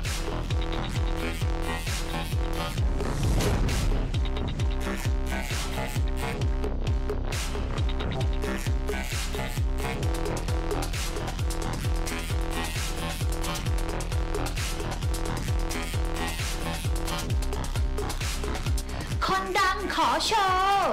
คนดังขอโชว์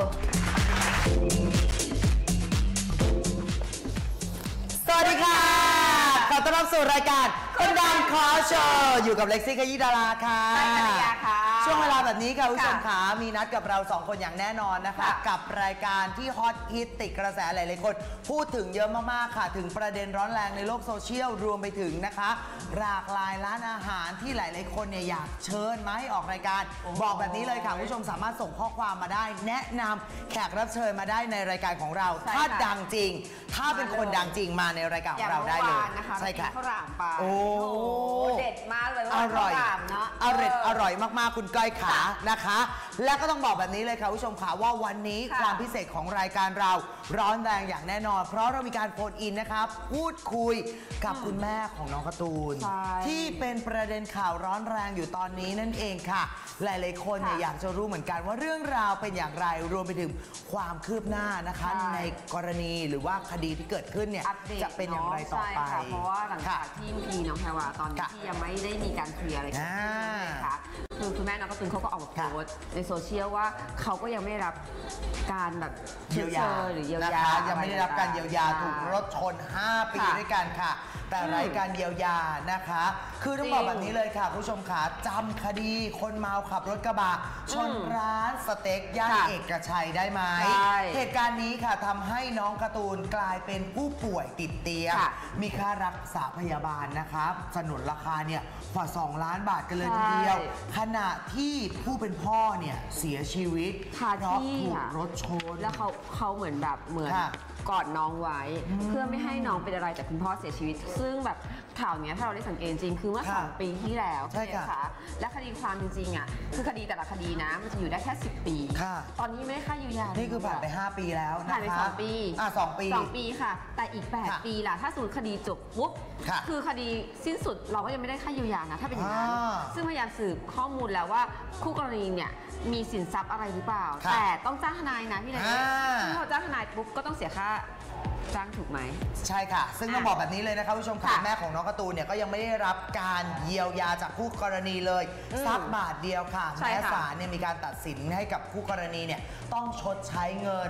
สวัสดีค่ะขอต้อนรับสู่รายการคนดังขอโชว์อยู่กับเล็กซี่ขยี้ดาราค่ะช่วงเวลาแบบนี้ค่ะคุณผู้ชมขามีนัดกับเรา2คนอย่างแน่นอนนะคะกับรายการที่ฮอตฮิตติดกระแสหลายๆคนพูดถึงเยอะมากๆค่ะถึงประเด็นร้อนแรงในโลกโซเชียลรวมไปถึงนะคะหลากหลายร้านอาหารที่หลายๆคนเนี่ยอยากเชิญมาให้ออกรายการบอกแบบนี้เลยค่ะคุณผู้ชมสามารถส่งข้อความมาได้แนะนำแขกรับเชิญมาได้ในรายการของเราถ้าดังจริงถ้าเป็นคนดังจริงมาในรายการของเราได้เลยใช่ค่ะข้าวหลามปลาโอ้เด็ดมากเลยว่าอร่อยเนาะอร่อยมากๆคุณก้อยขานะคะและก็ต้องบอกแบบนี้เลยค่ะผู้ชมขาว่าวันนี้ความพิเศษของรายการเราร้อนแรงอย่างแน่นอนเพราะเรามีการโฟนอินนะครับพูดคุยกับคุณแม่ของน้องการ์ตูนที่เป็นประเด็นข่าวร้อนแรงอยู่ตอนนี้นั่นเองค่ะหลายๆคนเนี่ยอยากจะรู้เหมือนกันว่าเรื่องราวเป็นอย่างไรรวมไปถึงความคืบหน้านะคะในกรณีหรือว่าคดีที่เกิดขึ้นเนี่ยจะเป็นอย่างไรต่อไปเพราะว่าหลังจากที่มีน้องแพรวาตอนที่ยังไม่ได้มีการเคลียร์อะไรกันนะคะคือคุณแม่น้องการ์ตูนเขาก็ออกมาโพสต์ในโซเชียลว่าเขาก็ยังไม่ได้รับการแบบเยียวยาหรือเยียวยายังไม่ได้รับการเยียวยาถูกรถชน5 ปีด้วยกันค่ะแต่ไร้การเยียวยานะคะคือต้องบอกแบบนี้เลยค่ะผู้ชมขาจำคดีคนเมาขับรถกระบะชนร้านสเต็กย่านเอกชัยได้ไหมเหตุการณ์นี้ค่ะทำให้น้องการ์ตูนกลายเป็นผู้ป่วยติดเตียงมีค่ารักษาพยาบาลนะคะสนุนราคาเนี่ยกว่า2 ล้านบาทกันเลยทีเดียวขณะที่ผู้เป็นพ่อเนี่ยเสียชีวิตเพราะถูกรถชนแล้วเขาเหมือนกอดน้องไว้เพื่อไม่ให้น้องเป็นอะไรแต่คุณพ่อเสียชีวิตซึ่งแบบข่าวนี้ถ้าเราได้สังเกตจริงคือเมื่อ2 ปีที่แล้วใช่ค่ะและคดีความจริงๆอ่ะคือคดีแต่ละคดีนะมันจะอยู่ได้แค่10 ปีตอนนี้ไม่ได้ค่าเยียวยานี่คือผ่านไป5 ปีแล้วนะคะผ่านไป2 ปี2 ปีค่ะแต่อีก8 ปีล่ะถ้าสมมติคดีจบปุ๊บคือคดีสิ้นสุดเราก็ยังไม่ได้ค่าเยียวยานะถ้าเป็นอย่างนั้นซึ่งพยายามสืบข้อมูลแล้วว่าคู่กรณีเนี่ยมีสินทรัพย์อะไรหรือเปล่าแต่ต้องจ้างทนายนะพี่เล็กที่เขาจ้างทนายปุ๊บก็ต้องเสียค่าจ้างถูกไหมใช่ค่ะซึ่งต้องบอกแบบนี้เลยนะคะผู้ชมค่ะแม่ของน้องการ์ตูนเนี่ยก็ยังไม่ได้รับการเยียวยาจากคู่กรณีเลยสักบาทเดียวค่ะแม้ศาลเนี่ยมีการตัดสินให้กับคู่กรณีเนี่ยต้องชดใช้เงิน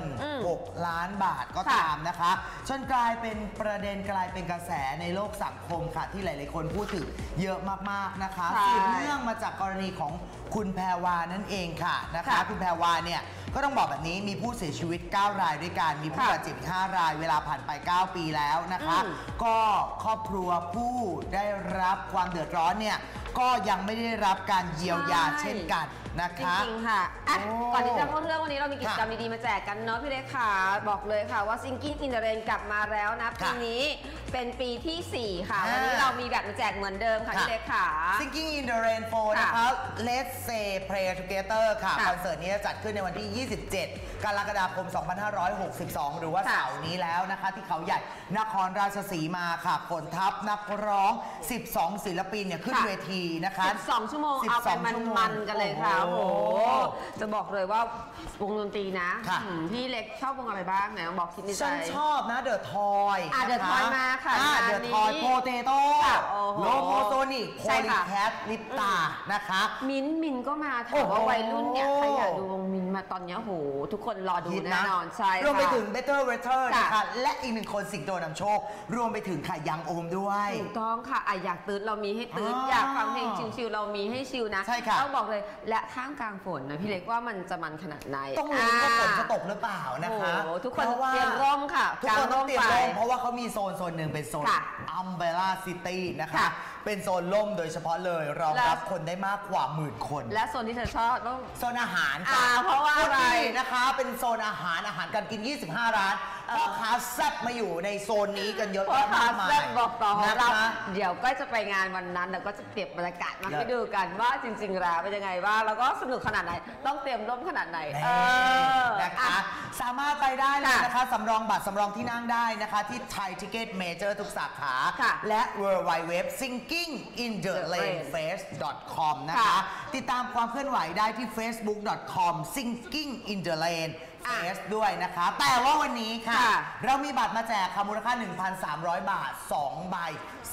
6 ล้านบาทก็ตามนะคะจนกลายเป็นประเด็นกลายเป็นกระแสในโลกสังคมค่ะที่หลายๆคนพูดถึงเยอะมากๆนะคะสืบเนื่องมาจากกรณีของคุณแพรวานั่นเองค่ะนะคะคุณแพรวาเนี่ยก็ต้องบอกแบบนี้มีผู้เสียชีวิต9 รายด้วยกันมีผู้บาดเจ็บ5 รายเวลาผ่านไป9 ปีแล้วนะคะก็ครอบครัวผู้ได้รับความเดือดร้อนเนี่ยก็ยังไม่ได้รับการเยียวยาเช่นกันนะคะจริงๆค่ะก่อนที่จะเข้าเรื่องวันนี้เรามีกิจกรรมดีๆมาแจกกันเนาะพี่เล็กค่ะบอกเลยค่ะว่า Singing in the Rain กลับมาแล้วนะปีนี้เป็นปีที่4ค่ะวันนี้เรามีแบบมาแจกเหมือนเดิมค่ะพี่เล็กค่ะ Singing in the Rain 4นะคะ Let's Say Pray Together ค่ะคอนเสิร์ตนี้จะจัดขึ้นในวันที่ 27 กรกฎาคม 2562 หรือว่าเสาร์นี้แล้วนะคะที่เขาใหญ่นครราชสีมาค่ะขนทัพนักร้อง12 ศิลปินเนี่ยขึ้นเวทีนะคะ 12 ชั่วโมงเอาไปมันๆกันเลยค่ะโอ้โหจะบอกเลยว่าวงดนตรีนะพี่เล็กชอบวงอะไรบ้างไหนบอกคิดในใจฉันชอบนะเดอะทอยเดอะทอยมาค่ะเดอะทอยโปเตโต้โลโมโซนิกโพลีแคทลิปตานะคะมินก็มาถามว่าวัยรุ่นเนี่ยใครอยากดูวงมินมาตอนนี้โหทุกคนรอดูแน่นอนใช่รวมไปถึง Better Weather นะคะและอีก1 คนสิงโตนำโชครวมไปถึงค่ะยังโอมด้วยถูกต้องค่ะอยากตื่นเรามีให้ตื่นอยากฟังเพลงชิลๆเรามีให้ชิลนะต้องบอกเลยและท่ามกลางฝนนะพี่เล็กว่ามันจะมันขนาดไหนต้องรู้ว่าฝนจะตกหรือเปล่านะคะทุกคนเตรียมร่มค่ะทุกคนต้องเตรียมร่มเพราะว่าเขามีโซนหนึ่งเป็นโซน Umbrella City นะคะเป็นโซนร่มโดยเฉพาะเลยรองรับคนได้มากกว่า10,000 คนและโซนที่เธอชอบต้องโซนอาหารค่ะเพราะว่าอะไรนะคะเป็นโซนอาหารการกิน25 ร้านพ่อค้าแซ่บมาอยู่ในโซนนี้กันเยอะพ่อค้ามากมายแซ่บบอกต่อของเรานะคะเดี๋ยวก็จะไปงานวันนั้นแล้วก็จะเก็บบรรยากาศมาให้ดูกันว่าจริงๆแล้วเป็นยังไงบ้างแล้วก็สนุกขนาดไหนต้องเตรียมร่มขนาดไหนนะคะสามารถไปได้เลยนะคะสำรองบัตรสำรองที่นั่งได้นะคะที่ไทยทิเก็ตเมเจอร์ทุกสาขาและ www.sinkinginthelanefest.com นะคะติดตามความเคลื่อนไหวได้ที่ facebook.com/sinkinginthelanefest ด้วยนะคะแต่ว่าวันนี้ค่ะเรามีบัตรมาแจกค่ะมูลค่า 1,300 บาท2ใบ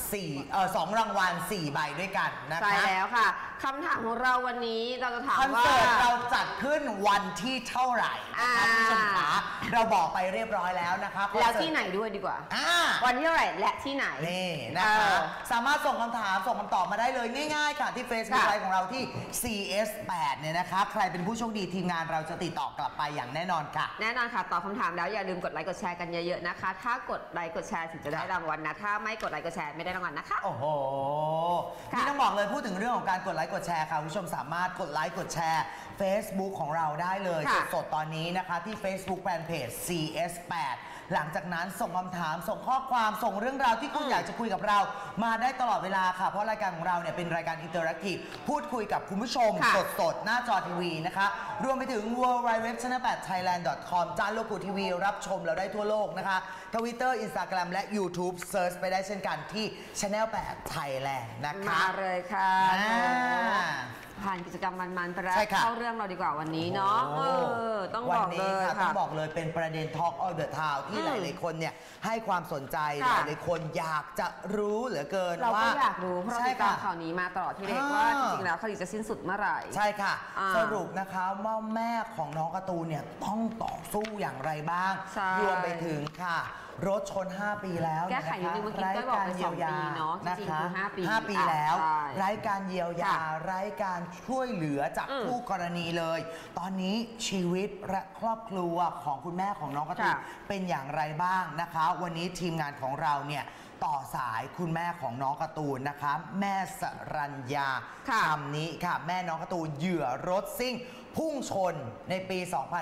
2รางวัล4ใบด้วยกันนะคะใช่แล้วค่ะคำถามของเราวันนี้เราจะถามว่าคอนเสิร์ตเราจัดขึ้นวันที่เท่าไหร่นะคะผู้ชมคะเราบอกไปเรียบร้อยแล้วนะคะแล้วที่ไหนด้วยดีกว่าวันที่เท่าไหร่และที่ไหนนี่นะคะสามารถส่งคำถามส่งคำตอบมาได้เลยง่ายๆค่ะที่ Facebook ไลฟ์ของเราที่ CS8 เนี่ยนะคะใครเป็นผู้โชคดีทีมงานเราจะติดต่อกลับไปอย่างแน่นอนค่ะแน่นอนค่ะตอบคำถามแล้วอย่าลืมกดไลค์กดแชร์กันเยอะๆนะคะถ้ากดไลค์กดแชร์ถึงจะได้รางวัลนะถ้าไม่กดไลค์กดแชร์ไม่ได้รางวัลนะคะโอ้โหนี่ต้องบอกเลยพูดถึงเรื่องของการกดไลค์กดแชร์ค่ะผู้ชมสามารถกดไลค์กดแชร์ Facebook ของเราได้เลยสดๆตอนนี้นะคะที่ Facebook Fanpage CS8 หลังจากนั้นส่งคำถามส่งข้อความส่งเรื่องราวที่คุณอยากจะคุยกับเรามาได้ตลอดเวลาค่ะเพราะรายการของเราเนี่ยเป็นรายการอินเตอร์แอคทีฟพูดคุยกับคุณผู้ชมสดๆหน้าจอทีวีนะคะรวมไปถึง www.channel8thailand.com จานโลกุทีวีรับชมเราได้ทั่วโลกนะคะ Twitter Instagram และ YouTube เซิร์ชไปได้เช่นกันที่ Channel 8 Thailand นะคะมาเลยค่ะผ่านกิจกรรมมันๆไปแล้วเข้าเรื่องเราดีกว่าวันนี้เนาะต้องบอกเลยค่ะต้องบอกเลยเป็นประเด็น Talk of the Town ที่หลายๆคนเนี่ยให้ความสนใจหลายๆคนอยากจะรู้เหลือเกินเราก็อยากรู้เพราะติดตามข่าวนี้มาตลอดที่เด็กว่าจริงๆแล้วคดีจะสิ้นสุดเมื่อไหร่ใช่ค่ะสรุปนะคะว่าแม่ของน้องการ์ตูนเนี่ยต้องต่อสู้อย่างไรบ้างรวมไปถึงค่ะรถชน5ปีแล้วแก้ไขนิดนึงเมื่อกี้ก็บอกไป2 ปีเนาะจริงๆคือ 5 ปีแล้วไร้การเยียวยาไร้การช่วยเหลือจากคู่กรณีเลยตอนนี้ชีวิตและครอบครัวของคุณแม่ของน้องการ์ตูนเป็นอย่างไรบ้างนะคะวันนี้ทีมงานของเราเนี่ยต่อสายคุณแม่ของน้องการ์ตูนนะคะแม่สรัญญาคำนี้ค่ะแม่น้องการ์ตูนเหยื่อรถซิ่งพุ่งชนในปี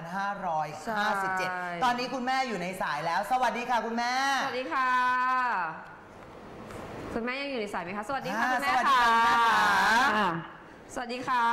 2557 ตอนนี้คุณแม่อยู่ในสายแล้วสวัสดีค่ะคุณแม่สวัสดีค่ะคุณแม่ยังอยู่ในสายไหมคะสวัสดีค่ะคุณแม่ค่ะสวัสดีค่ะ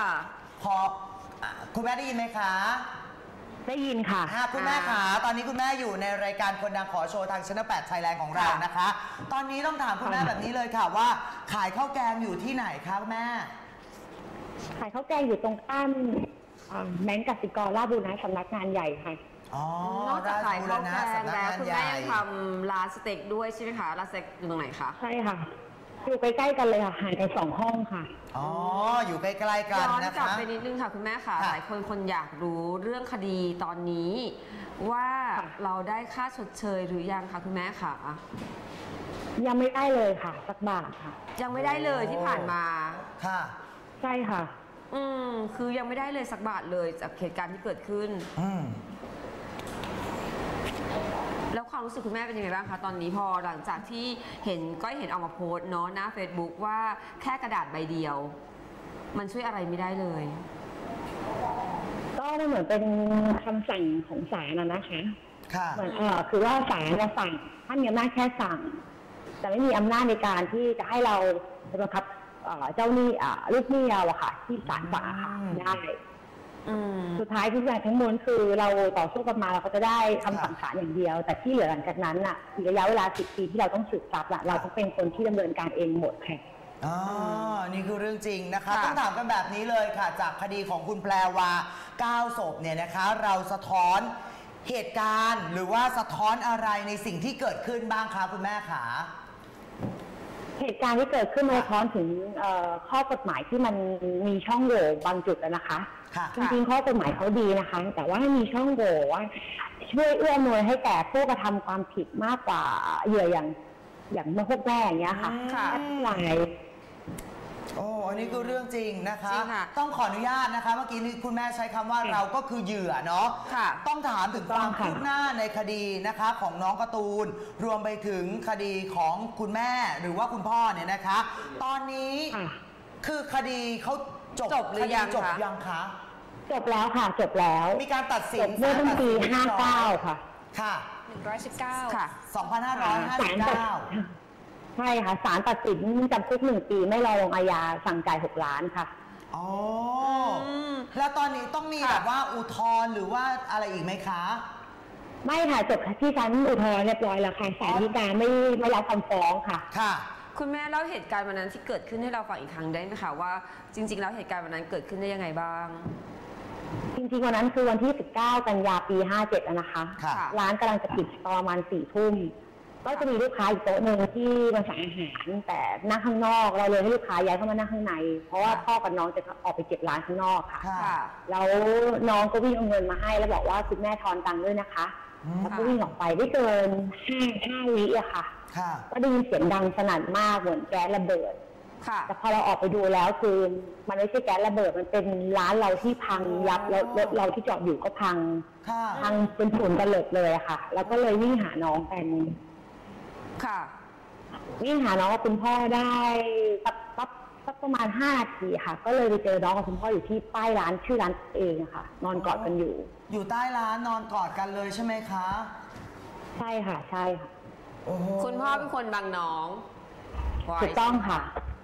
คุณแม่ได้ยินไหมคะได้ยินค่ะคุณแม่ค่ะตอนนี้คุณแม่อยู่ในรายการคนดังขอโชว์ทาง Channel 8 Thailand ของเรานะคะตอนนี้ต้องถามคุณแม่แบบนี้เลยค่ะว่าขายข้าวแกงอยู่ที่ไหนคะคุณแม่ขายข้าวแกงอยู่ตรงข้ามแบงก์กสิกรราชบุรณะสำนักงานใหญ่ค่ะนอกจากขายข้าวแกงแล้วคุณแม่ยังทำร้านสเต็กด้วยใช่ไหมคะร้านสเต็กอยู่ตรงไหนคะใช่ค่ะอยู่ใกล้ๆกันเลยค่ะห่างกัน2 ห้องค่ะอยู่ใกล้ๆกันนะคะย้อนกลับไปนิดนึงค่ะคุณแม่ค่ะหลายคนอยากรู้เรื่องคดีตอนนี้ว่าเราได้ค่าชดเชยหรือยังคะคุณแม่ค่ะยังไม่ได้เลยค่ะสักบาทค่ะยังไม่ได้เลยที่ผ่านมาค่ะใช่ค่ะคือยังไม่ได้เลยสักบาทเลยจากเหตุการณ์ที่เกิดขึ้นแล้วความรู้สึกคุณแม่เป็นยังไงบ้างคะตอนนี้พอหลังจากที่เห็นก้อยเห็นออกมาโพสต์เนาะหน้า Facebook ว่าแค่กระดาษใบเดียวมันช่วยอะไรไม่ได้เลยก็เหมือนเป็นคำสั่งของศาลนะคะค่ะเหมือนคือว่าศาลจะสั่งท่านมีอำนาจแค่สั่งแต่ไม่มีอำนาจในการที่จะให้เราบังคับเจ้าหนี้ลูกหนี้เราอะค่ะที่ศาลฝากได้สุดท้ายทุกอย่างทั้งมวลคือเราต่อสู้กันมาเราก็จะได้คำสั่งศาลอย่างเดียวแต่ที่เหลือหลังจากนั้นน่ะระยะเวลา10 ปีที่เราต้องสืบทรัพย์เราต้องเป็นคนที่ดำเนินการเองหมดค่ะนี่คือเรื่องจริงนะคะต้องถามกันแบบนี้เลยค่ะจากคดีของคุณแพรวา9 ศพเนี่ยนะคะเราสะท้อนเหตุการณ์หรือว่าสะท้อนอะไรในสิ่งที่เกิดขึ้นบ้างคะคุณแม่ขาเหตุการณ์ที่เกิดขึ้นมาสะท้อนถึงข้อกฎหมายที่มันมีช่องโหว่บางจุดนะคะจริงๆข้อกฎหมายเขาดีนะคะแต่ว่ามีช่องโหว่ว่าช่วยเอื้ออำนวยให้แก่ผู้กระทำความผิดมากกว่าเหยื่ออย่างเมื่อพวกแม่อย่างเงี้ยค่ะหลายอันนี้คือเรื่องจริงนะคะต้องขออนุญาตนะคะเมื่อกี้คุณแม่ใช้คำว่าเราก็คือเหยื่อเนาะต้องถามถึงความคืบหน้าในคดีนะคะของน้องการ์ตูนรวมไปถึงคดีของคุณแม่หรือว่าคุณพ่อเนี่ยนะคะตอนนี้คือคดีเขาจบหรือยังคะจบแล้วค่ะจบแล้วมีการตัดสินเมื่อปี59ค่ะค่ะ 119 ค่ะ 2559 ใช่ค่ะศาลตัดสินจำคุก1 ปีไม่รอลงอาญาสั่งจ่าย6 ล้านค่ะอ๋อแล้วตอนนี้ต้องมีแบบว่าอุทธรณ์หรือว่าอะไรอีกไหมคะไม่ค่ะจบที่ชั้นอุทธรณ์เรียบร้อยแล้วค่ะศาลฎีกาไม่รับคำฟ้องค่ะค่ะคุณแม่เล่าเหตุการณ์วันนั้นที่เกิดขึ้นให้เราฟังอีกครั้งได้ไหมคะว่าจริงๆแล้วเหตุการณ์วันนั้นเกิดขึ้นได้ยังไงบ้างจริงๆวันนั้นคือวันที่19 กันยาปี 57นะคะ ร้านกำลังจะปิดประมาณ4 ทุ่มก็จะมีลูกค้าอีกโต๊ะหนึ่งที่มาสั่งอาหารแต่นั่งข้างนอกเราเลยให้ลูกค้าย้ายเข้ามานั่งข้างในเพราะว่าพ่อกับน้องจะออกไปเก็บร้านข้างนอกค่ะแล้วน้องก็วิ่งเอาเงินมาให้แล้วบอกว่าคุณแม่ทอนตังค์ด้วยนะคะแล้วก็วิ่งออกไปไม่เกิน5 วิอะค่ะก็ได้ยินเสียงดังสนั่นมากเหมือนแก๊สระเบิดแต่พอเราออกไปดูแล้วคือมันไม่ใช่แก๊สระเบิดมันเป็นร้านเราที่พังยับแล้วรถเราที่จอดอยู่ก็พังเป็นฝุ่นตลบเลยอะค่ะแล้วก็เลยวิ่งหาน้องกันค่ะวิ่งหาน้องกับคุณพ่อได้สักประมาณ5 นาทีค่ะก็เลยไปเจอน้องกับคุณพ่ออยู่ที่ป้ายร้านชื่อร้านเองค่ะนอนกอดกันอยู่ใต้ร้านนอนกอดกันเลยใช่ไหมคะใช่ค่ะใช่ค่ะคุณพ่อเป็นคนบังน้องถูกต้องค่ะ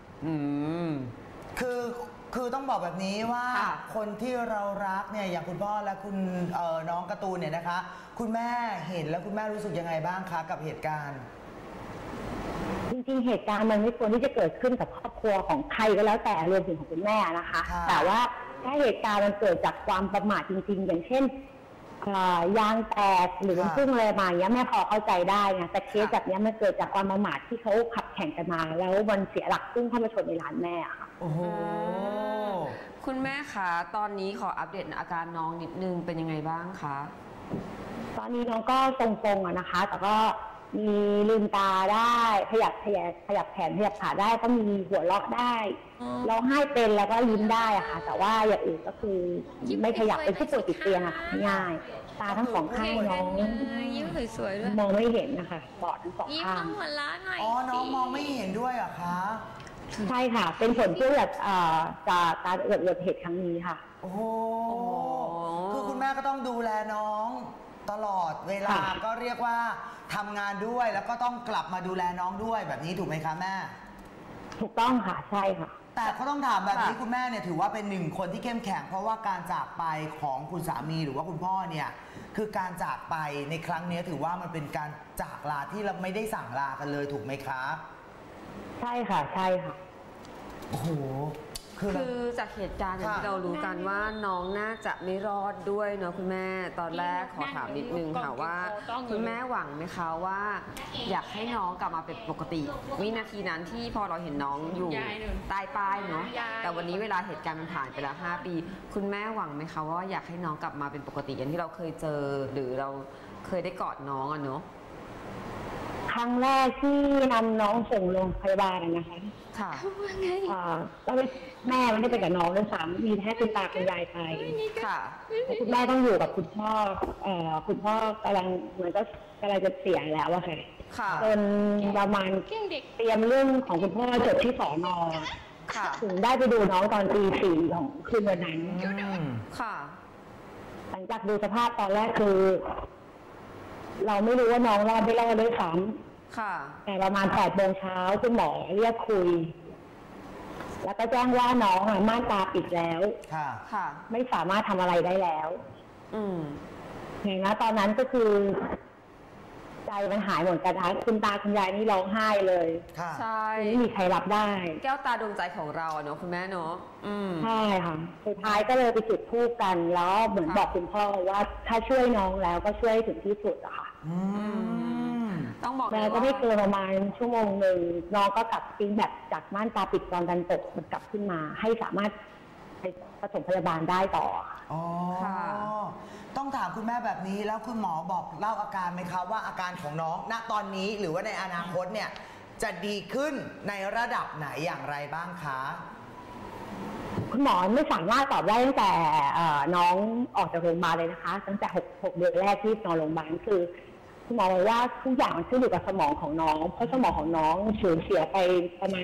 คือต้องบอกแบบนี้ว่าคนที่เรารักเนี่ยอย่างคุณพ่อและคุณน้องการ์ตูนเนี่ยนะคะคุณแม่เห็นแล้วคุณแม่รู้สึกยังไงบ้างคะกับเหตุการณ์จริงๆเหตุการณ์มันไม่ควรที่จะเกิดขึ้นกับครอบครัวของใครก็แล้วแต่รวมถึงของคุณแม่นะคะแต่ว่าถ้าเหตุการณ์มันเกิดจากความประมาทจริงๆอย่างเช่นยางแตกหรือมันพุ่งอะไรมาอย่างเงี้ยแม่พอเข้าใจได้นะแต่เคสแบบนี้มันเกิดจากความประมาทที่เขาขับแข่งกันมาแล้วมันเสียหลักพุ่งเข้ามาชนในร้านแม่ค่ะโอ้โหคุณแม่คะตอนนี้ขออัปเดตอาการน้องนิดนึงเป็นยังไงบ้างคะตอนนี้น้องก็ทรงๆนะคะแต่ก็มีลืมตาได้ขยับแขนขยับขาได้ก็มีหัวเราะได้ร้องไห้เป็นแล้วก็ยิ้มได้อะค่ะแต่ว่าอย่างอื่นก็คือไม่ขยับเป็นผู้ป่วยติดเตียงอะค่ะง่ายตาทั้ง2 ข้างน้องยิ้มสวยๆด้วยมองไม่เห็นนะคะบอดทั้ง2 ข้างยิ้มหัวล้านหน่อยน้องมองไม่เห็นด้วยเหรอคะใช่ค่ะเป็นผลที่แบบจากการเกิดเหตุครั้งนี้ค่ะโอ้โหคือคุณแม่ก็ต้องดูแลน้องตลอดเวลาก็เรียกว่าทำงานด้วยแล้วก็ต้องกลับมาดูแลน้องด้วยแบบนี้ถูกไหมคะแม่ถูกต้องค่ะใช่ค่ะแต่เขาต้องถามแบบนี้คุณแม่เนี่ยถือว่าเป็น1 คนที่เข้มแข็งเพราะว่าการจากไปของคุณสามีหรือว่าคุณพ่อเนี่ยคือการจากไปในครั้งนี้ถือว่ามันเป็นการจากลาที่เราไม่ได้สั่งลากันเลยถูกไหมคะใช่ค่ะใช่ค่ะโอ้โหคือจากเหตุการณ์ที่เรารู้กันว่าน้องน่าจะไม่รอดด้วยเนาะคุณแม่ตอนแรกขอถามนิดนึงค่ะว่าคุณแม่หวังไหมคะว่าอยากให้น้องกลับมาเป็นปกติวินาทีนั้นที่พอเราเห็นน้องอยู่ใต้ป้ายเนาะแต่วันนี้เวลาเหตุการณ์มันผ่านไปแล้ว5 ปีคุณแม่หวังไหมคะว่าอยากให้น้องกลับมาเป็นปกติอย่างที่เราเคยเจอหรือเราเคยได้กอดน้องอะเนาะครั้งแรกที่นำน้องส่งโรงพยาบาลนะคะค่ะก็แม่ไม่ได้ไปกับน้องด้วยซ้ำมีแค่คุณตาคุณยายไปค่ะคุณแม่ต้องอยู่กับคุณพ่อกำลังเหมือนก็กำลังจะเสียแล้วอะค่ะจนประมาณเตรียมเรื่องของคุณพ่อจบที่สน.ถึงได้ไปดูน้องตอนตี 4ของคืนวันนั้นค่ะหลังจากดูสภาพตอนแรกคือเราไม่รู้ว่าน้องรอดไม่รอดด้วยซ้ำแต่ประมาณ8 โมงเช้าคุณหมอเรียกคุยแล้วก็แจ้งว่าน้องม่านตาปิดแล้วไม่สามารถทำอะไรได้แล้วอย่างนั้นตอนนั้นก็คือใจมันหายหมดกันทั้งคุณตาคุณยายนี่ร้องไห้เลยใช่ไม่มีใครรับได้แก้วตาดวงใจของเราเนาะคุณแม่เนาะใช่ค่ะสุดท้ายก็เลยไปจุดธูปกันแล้วเหมือนบอกคุณพ่อว่าถ้าช่วยน้องแล้วก็ช่วยถึงที่สุดอะค่ะต้องบอกแล้วก็ไม่เกินประมาณชั่วโมงหนึ่งน้องก็กลับจริงแบบจากม่านตาปิดตอนดันตกมันกลับขึ้นมาให้สามารถไปปฐมพยาบาลได้ต่อค่ะต้องถามคุณแม่แบบนี้แล้วคุณหมอบอกเล่าอาการไหมคะว่าอาการของน้องณตอนนี้หรือว่าในอนาคตเนี่ยจะดีขึ้นในระดับไหนอย่างไรบ้างคะคุณหมอไม่สามารถตอบได้ตั้งแต่น้องออกจากโรงพยาบาลเลยนะคะตั้งแต่6 เดือนแรกที่นอนโรงพยาบาลคือคุณหมอบอกว่าทุกอย่างขึ้นอยู่กับสมองของน้องเพราะสมองของน้องสูญเสียไปประมาณ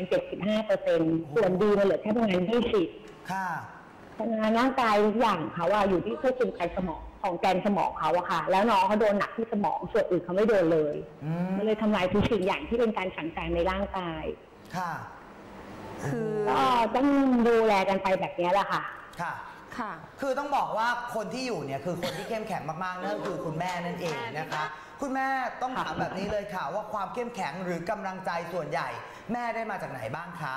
75%ส่วนดีมันเหลือแค่ประมาณ20%ค่ะเพราะฉะนั้นร่างกายทุกอย่างเขาอยู่ที่ควบคุมไขสมองของแกนสมองเขาอะค่ะแล้วน้องเขาโดนหนักที่สมองส่วนอื่นเขาไม่โดนเลยมันเลยทำลายทุกสิ่งอย่างที่เป็นการสั่งการในร่างกายค่ะคือก็ต้องดูแลกันไปแบบนี้แหละค่ะค่ะคือต้องบอกว่าคนที่อยู่เนี่ยคือคนที่เข้มแข็งมากๆนั่นคือคุณแม่นั่นเองนะคะคุณแม่ต้องถามแบบนี้เลยค่ะว่าความเข้มแข็งหรือกำลังใจส่วนใหญ่แม่ได้มาจากไหนบ้างคะ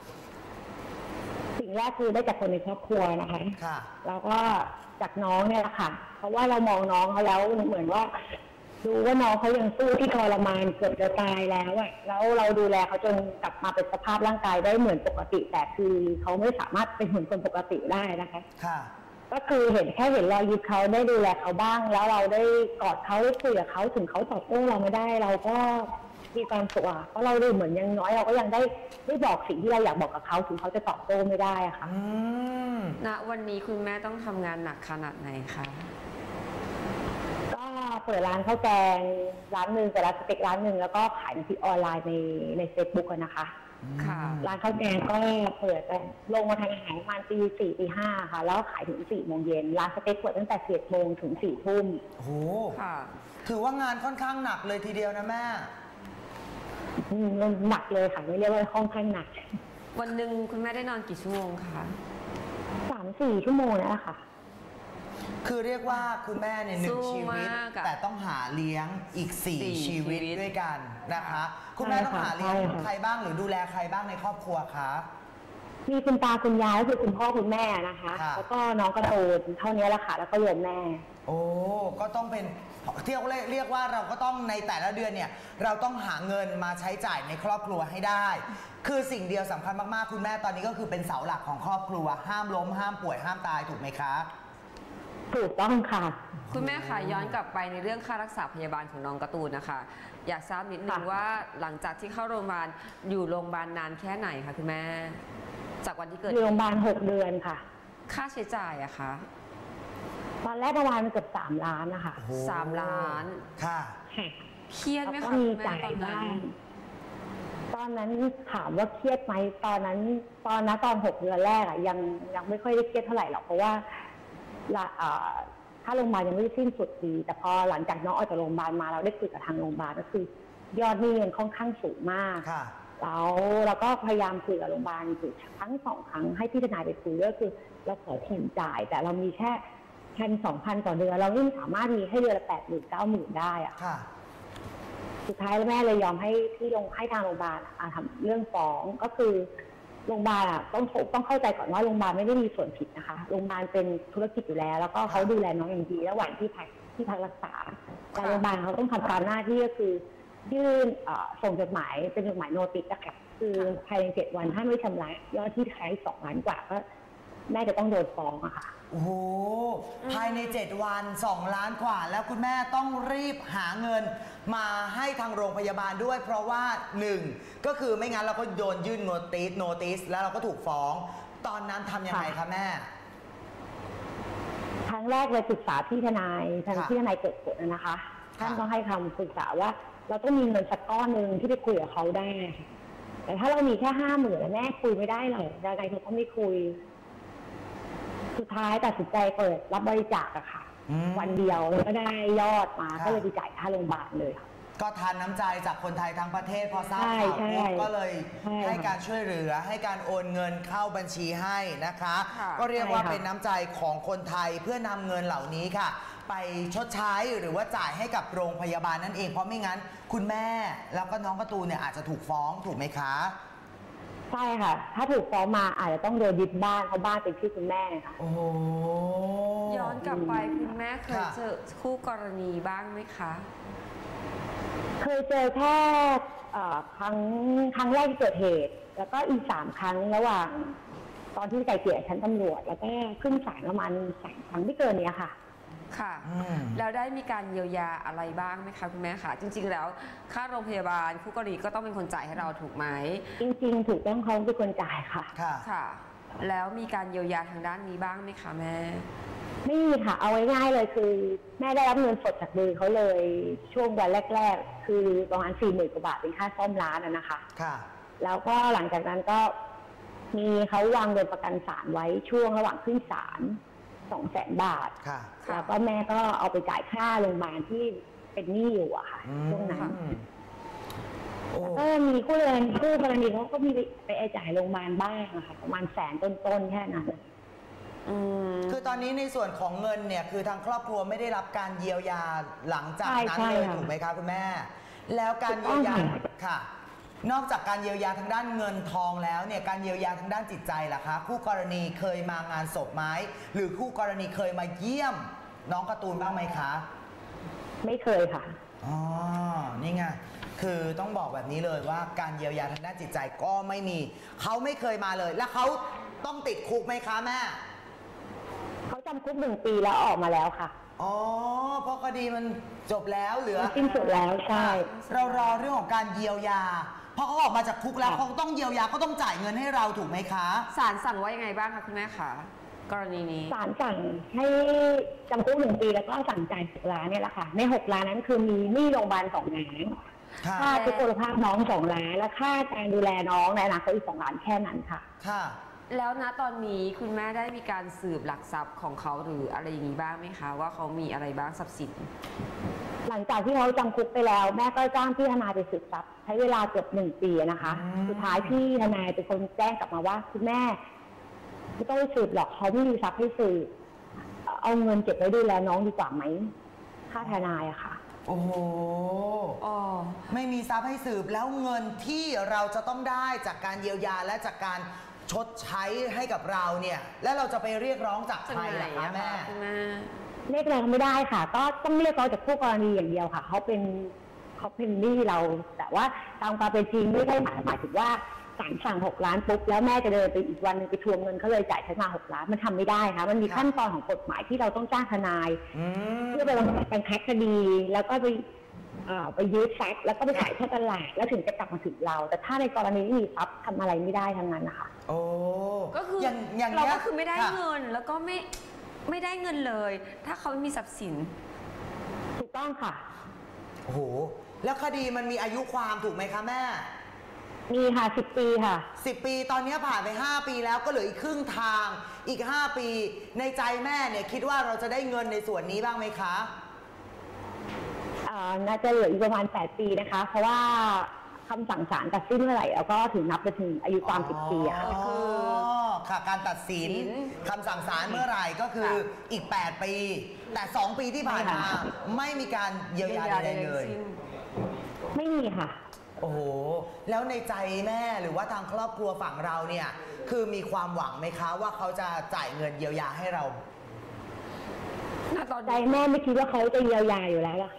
สิ่งแรกคือได้จากคนในครอบครัวนะคะแล้วก็จากน้องเนี่ยแหละค่ะเพราะว่าเรามองน้องเขาแล้วเหมือนว่าดูว่าน้องเขายังสู้ที่ทรมานเกือบจะตายแล้วอะแล้วเราดูแลเขาจนกลับมาเป็นสภาพร่างกายได้เหมือนปกติแต่คือเขาไม่สามารถเป็นเหมือนคนปกติได้นะคะก็คือเห็นรอยยิ้มเขาได้ดูแลเขาบ้างแล้วเราได้กอดเขาได้คุยกับเขาถึงเขาตอบโต้เราไม่ได้เราก็มีความสุขเพราะเราดูเหมือนยังน้อยเราก็ยังได้บอกสิ่งที่เราอยากบอกกับเขาถึงเขาจะตอบโต้ไม่ได้ค่ะณวันนี้คุณแม่ต้องทำงานหนักขนาดไหนคะก็เปิดร้านข้าวแกงร้านหนึ่งกับร้านสเต็กร้านหนึ่งแล้วก็ขายในที่ออนไลน์ในเฟซบุ๊กนะคะร้านข้าวแกงก็เปิดลงมาทำอาหารประมาณตี 4 ตี 5ค่ะแล้วขายถึง 4 โมงเย็นร้านสเต็กเปิดตั้งแต่ 11 โมงถึง 4 ทุ่มโอ้โหถือว่างานค่อนข้างหนักเลยทีเดียวนะแม่หนักเลยค่ะไม่เรียกว่าค่อนข้างหนักวันหนึ่งคุณแม่ได้นอนกี่ชั่วโมงคะ 3-4 ชั่วโมงนั่นแหละค่ะคือเรียกว่าคุณแม่เนี่ย1 ชีวิตแต่ต้องหาเลี้ยงอีก4 ชีวิตด้วยกันนะคะคุณแม่ต้องหาเลี้ยงใครบ้างหรือดูแลใครบ้างในครอบครัวคะมีคุณตาคุณยายก็คือคุณพ่อคุณแม่นะคะแล้วก็น้องกระโดดเท่านี้แหละค่ะแล้วก็โยมแม่โอ้ก็ต้องเป็นเรียกว่าเราก็ต้องในแต่ละเดือนเนี่ยเราต้องหาเงินมาใช้จ่ายในครอบครัวให้ได้คือสิ่งเดียวสำคัญมากๆคุณแม่ตอนนี้ก็คือเป็นเสาหลักของครอบครัวห้ามล้มห้ามป่วยห้ามตายถูกไหมคะถูกต้องค่ะคุณแม่ค่ะย้อนกลับไปในเรื่องค่ารักษาพยาบาลของน้องการ์ตูนนะคะอยากทราบนิดนึงว่าหลังจากที่เข้าโรงพยาบาลอยู่โรงพยาบาลนานแค่ไหนคะคุณแม่จากวันที่เกิดอยู่โรงพยาบาล6 เดือนค่ะค่าใช้จ่ายอะคะตอนแรกประมาณเกือบ3 ล้านนะคะ 3 ล้านค่ะเครียดไหมคะมีจ่ายบ้างตอนนั้นถามว่าเครียดไหมตอน6 เดือนแรกอะยังไม่ค่อยได้เครียดเท่าไหร่หรอกเพราะว่าถ้าโรงพยาบาลยังไม่สิ้นสุดดีแต่พอหลังจากน้องออกจากโรงพยาบาลมาเราได้คุยกับทางโรงพยาบาลก็คือยอดหนี้มันค่อนข้างสูงมากแล้วเราก็พยายามคุยกับโรงพยาบาลคือทั้ง2 ครั้งให้พี่ทนายไปคุยก็คือเราขอผ่อนจ่ายแต่เรามีแค่1,000-2,000 ต่อเดือนเราไม่สามารถมีให้เดือนละ 80,000-90,000 ได้อะสุดท้ายแล้วแม่เลยยอมให้ทางโรงพยาบาลทำเรื่องฟ้องก็คือโรงพยาบาลต้องเข้าใจก่อนว่าโรงพยาบาลไม่ได้มีส่วนผิดนะคะโรงพยาบาลเป็นธุรกิจอยู่แล้วแล้วก็เขาดูแลน้องอย่างดีระหว่างที่พักรักษาแต่โรงพยาบาลเขาต้องทำตามหน้าที่ก็คือยื่นส่งจดหมายเป็นจดหมายโนติสนะคะคือภายใน7 วันถ้าไม่ชำระยอดที่ค้าง2 ล้านกว่าก็แม่จะต้องโดนฟ้องอะค่ะโอ้โหภายใน7 วัน2 ล้านกว่าแล้วคุณแม่ต้องรีบหาเงินมาให้ทางโรงพยาบาลด้วยเพราะว่า1ก็คือไม่งั้นเราก็โดนยื่นโนติสแล้วเราก็ถูกฟ้องตอนนั้นทำยังไงคะแม่ครั้งแรกเลยปรึกษาพี่ทนายเกิดผลนะคะท่านก็ให้คำปรึกษาว่าเราต้องมีเงินสักก้อนหนึ่งที่ไปคุยกับเขาได้แต่ถ้าเรามีแค่50,000แม่คุยไม่ได้หรอกยังไงเขาก็ไม่คุยสุดท้ายตัดสินใจเปิดรับบริจาคอะค่ะวันเดียวแล้วก็ได้ยอดมาก็เลยไปจ่ายค่าโรงพยาบาลเลยก็ทานน้ำใจจากคนไทยทั้งประเทศพอทราบข่าวปุ๊บก็เลยให้การช่วยเหลือให้การโอนเงินเข้าบัญชีให้นะคะก็เรียกว่าเป็นน้ำใจของคนไทยเพื่อนำเงินเหล่านี้ค่ะไปชดใช้หรือว่าจ่ายให้กับโรงพยาบาลนั่นเองเพราะไม่งั้นคุณแม่แล้วก็น้องการ์ตูนเนี่ยอาจจะถูกฟ้องถูกไหมคะใช่ค่ะถ้าถูกฟ้องมาอาจจะต้องโดนยึดบ้านเพราะบ้านเป็นชื่อคุณแม่ค่ะโอ้ย้อนกลับไปคุณแม่เคยเจอคู่กรณีบ้างไหมคะเคยเจอแค่ครั้งแรกที่เกิดเหตุแล้วก็อีก3 ครั้งระหว่างตอนที่ไกลเกลี่ยชั้นตำรวจแล้วก็ขึ้นศาลประมาณ3 ครั้งไม่เกินนี้ค่ะค่ะแล้วได้มีการเยียวยาอะไรบ้างไหมคะคุณแม่คะจริงๆแล้วค่าโรงพยาบาลคู่กรณีก็ต้องเป็นคนจ่ายให้เราถูกไหมจริงๆถูกต้องเขาเป็นคนจ่ายค่ะค่ะแล้วมีการเยียวยาทางด้านนี้บ้างไหมคะแม่ไม่มีค่ะเอาง่ายๆเลยคือแม่ได้รับเงินสดจากมือเขาเลยช่วงวันแรกๆคือประมาณ40,000 กว่าบาทเป็นค่าซ่อมร้านนะคะค่ะแล้วก็หลังจากนั้นก็มีเขาวางเงินประกันศาลไว้ช่วงระหว่างขึ้นศาล 200,000 บาทค่ะแล้วก็แม่ก็เอาไปจ่ายค่าโรงพยาบาลที่เป็นหนี้อยู่อะค่ะช่วงนั้นก็มีคู่กรณีเขาก็มีไปจ่ายโรงพยาบาลบ้างอะค่ะประมาณ100,000 ต้นๆแค่นั้นคือตอนนี้ในส่วนของเงินเนี่ยคือทางครอบครัวไม่ได้รับการเยียวยาหลังจากนั้นเลยถูกไหมคะคุณแม่แล้วการเยียวยาค่ะนอกจากการเยียวยาทางด้านเงินทองแล้วเนี่ยการเยียวยาทางด้านจิตใจล่ะคะคู่กรณีเคยมางานศพไหมหรือคู่กรณีเคยมาเยี่ยมน้องการ์ตูนบ้างไหมคะไม่เคยค่ะอ๋อนี่ไงคือต้องบอกแบบนี้เลยว่าการเยียวยาทางด้านจิตใจก็ไม่มีเขาไม่เคยมาเลยแล้วเขาต้องติดคุกไหมคะแม่เขาจำคุก1 ปีแล้วออกมาแล้วค่ะอ๋อเพราะคดีมันจบแล้วเหลือสิ้นสุดแล้วใช่เรารอเรื่องของการเยียวยาเพราะเขาออกมาจากคุกแล้วเขาต้องเยียวยาก็ต้องจ่ายเงินให้เราถูกไหมคะศาลสั่งว่ายังไงบ้างคะคุณแม่คะกรณีนี้ศาลสั่งให้จำคุก1 ปีแล้วก็สั่งจ่าย6 ล้านเนี่ยแหละค่ะใน6 ล้านนั้นคือมีหนี้โรงพยาบาล2 ล้านค่าทุพพลภาพน้อง2 ล้านและค่าการดูแลน้องในอนาคตอีก2 ล้านแค่นั้นค่ะค่ะแล้วณตอนนี้คุณแม่ได้มีการสืบหลักทรัพย์ของเขาหรืออะไรอย่างนี้บ้างไหมคะว่าเขามีอะไรบ้างทรัพย์สินหลังจากที่เขาจำคุกไปแล้วแม่ก็จ้างพี่ทนายไปสืบทรัพย์ใช้เวลาเกือบ1 ปีนะคะสุดท้ายพี่ทนายเป็นคนแจ้งกลับมาว่าคุณแม่ไม่ต้องไปสืบหรอกเขาไม่มีทรัพย์ให้สืบเอาเงินเก็บไว้ดูแลน้องดีกว่าไหมค่าทนายอะค่ะโอ้โหไม่มีทรัพย์ให้สืบแล้วเงินที่เราจะต้องได้จากการเยียวยาและจากการชดใช้ให้กับเราเนี่ยแล้วเราจะไปเรียกร้องจากใครล่ะคะแม่เรียกร้องไม่ได้ค่ะก็ต้องเรียกร้องจากคู่กรณีอย่างเดียวค่ะเขาเป็นหนี้เราแต่ว่าตามความเป็นจริงไม่ได้หมายถึงว่าศาลสั่ง6 ล้านปุ๊บแล้วแม่จะเดินไปอีกวันนึงไปทวงเงินเขาเลยจ่ายฉันมา6 ล้านมันทำไม่ได้ค่ะมันมีขั้นตอนของกฎหมายที่เราต้องจ้างทนายเพื่อไปบังคับคดีแล้วก็ไปยึดทรัพย์แล้วก็ไปขายที่ตลาดแล้วถึงจะกลับมาถึงเราแต่ถ้าในกรณีที่มีทรัพย์ทำอะไรไม่ได้ทั้งนั้นนะคะโอ้ก็คือเราก็คือไม่ได้เงินแล้วก็ไม่ได้เงินเลยถ้าเขาไม่มีทรัพย์สินถูกต้องค่ะโอ้โหแล้วคดีมันมีอายุความถูกไหมคะแม่มีค่ะ10 ปีค่ะ 10 ปีตอนนี้ผ่านไป5 ปีแล้วก็เหลืออีกครึ่งทางอีก5 ปีในใจแม่เนี่ยคิดว่าเราจะได้เงินในส่วนนี้บ้างไหมคะน่าจะเหลืออีกประมาณ8 ปีนะคะเพราะว่าคำสั่งศาลตัดสินเมื่อไหร่แล้วก็ถึงนับไปถึงอายุความ10 ปีค่ะค่ะการตัดสินคำสั่งศาลเมื่อไหร่ก็คืออีก8 ปีแต่2 ปีที่ผ่านมาไม่มีการเยียวยาใดๆเลยไม่มีค่ะโอ้โหแล้วในใจแม่หรือว่าทางครอบครัวฝั่งเราเนี่ยคือมีความหวังไหมคะว่าเขาจะจ่ายเงินเยียวยาให้เราใจแม่ไม่คิดว่าเขาจะเยียวยาอยู่แล้วล่ะ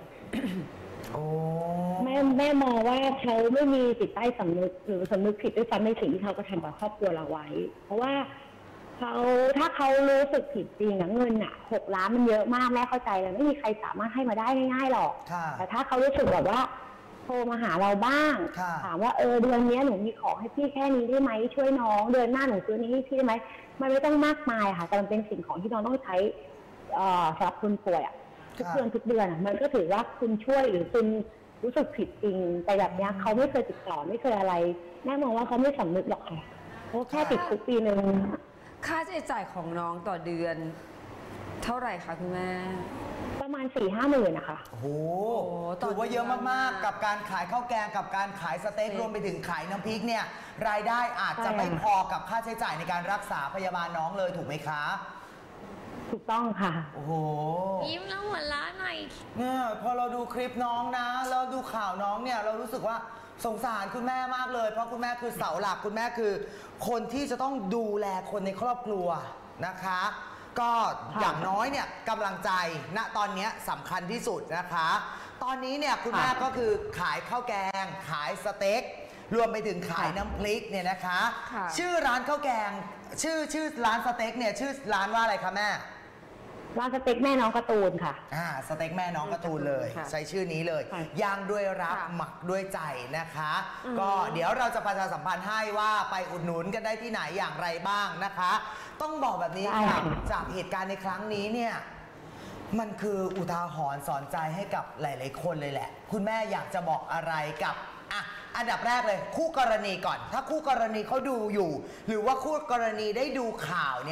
แม่มองว่าเขาไม่มีจิตใต้สำนึกหรือสำนึกผิดด้วยซ้ำในสิ่งที่เขากระทำกับครอบครัวเราไว้เพราะว่าถ้าเขารู้สึกผิดจริงเงิน6 ล้านมันเยอะมากแม่เข้าใจเลยไม่มีใครสามารถให้มาได้ง่ายๆหรอกแต่ถ้าเขารู้สึกแบบว่าโทรมาหาเราบ้างถามว่าเดือนนี้หนูมีของให้พี่แค่นี้ได้ไหมช่วยน้องเดือนหน้าหนูซื้อนี้ให้พี่ได้ไหมมันไม่ต้องมากมายค่ะแต่มันเป็นสิ่งของที่น้องต้องใช้สำหรับคนป่วยทุกเดือนมันก็ถือว่าคุณช่วยหรือคุณรู้สึกผิดจริงแต่แบบนี้เขาไม่เคยติดต่อไม่เคยอะไรแม่มองว่าเขาไม่สำนึกหรอกค่ะเขาแค่ติดคุกปีนึงค่าใช้จ่ายของน้องต่อเดือนเท่าไหร่คะคุณแม่ประมาณ4-5 หมื่นนะคะโอ้โหถือว่าเยอะมากๆกับการขายข้าวแกงกับการขายสเต็กรวมไปถึงขายน้ำพริกเนี่ยรายได้อาจจะไม่พอกับค่าใช้จ่ายในการรักษาพยาบาลน้องเลยถูกไหมคะถูกต้องค่ะโอ้โหยิ้มแล้วหัวเราะหน่อยเนี่ยพอเราดูคลิปน้องนะแล้วดูข่าวน้องเนี่ยเรารู้สึกว่าสงสารคุณแม่มากเลยเพราะคุณแม่คือเสาหลักคุณแม่คือคนที่จะต้องดูแลคนในครอบครัวนะคะก็อย่างน้อยเนี่ยกำลังใจณตอนนี้สำคัญที่สุดนะคะตอนนี้เนี่ยคุณแม่ก็คือขายข้าวแกงขายสเต็กรวมไปถึงขายน้ำพริกเนี่ยนะคะชื่อร้านข้าวแกงชื่อร้านสเต็กเนี่ยชื่อร้านว่าอะไรคะแม่ร้านสเต็กแม่น้องการ์ตูนค่ะสเต็กแม่น้องการ์ตูนเลยใช้ชื่อนี้เลยย่างด้วยรักหมักด้วยใจนะคะก็เดี๋ยวเราจะประชาสัมพันธ์ให้ว่าไปอุดหนุนกันได้ที่ไหนอย่างไรบ้างนะคะต้องบอกแบบนี้ค่ะจากเหตุการณ์ในครั้งนี้เนี่ยมันคืออุทาหรณ์สอนใจให้กับหลายๆคนเลยแหละคุณแม่อยากจะบอกอะไรกับอันดับแรกเลยคู่กรณีก่อนถ้าคู่กรณีเขาดูอยู่หรือว่าคู่กรณีได้ดูข่าวเนี่ย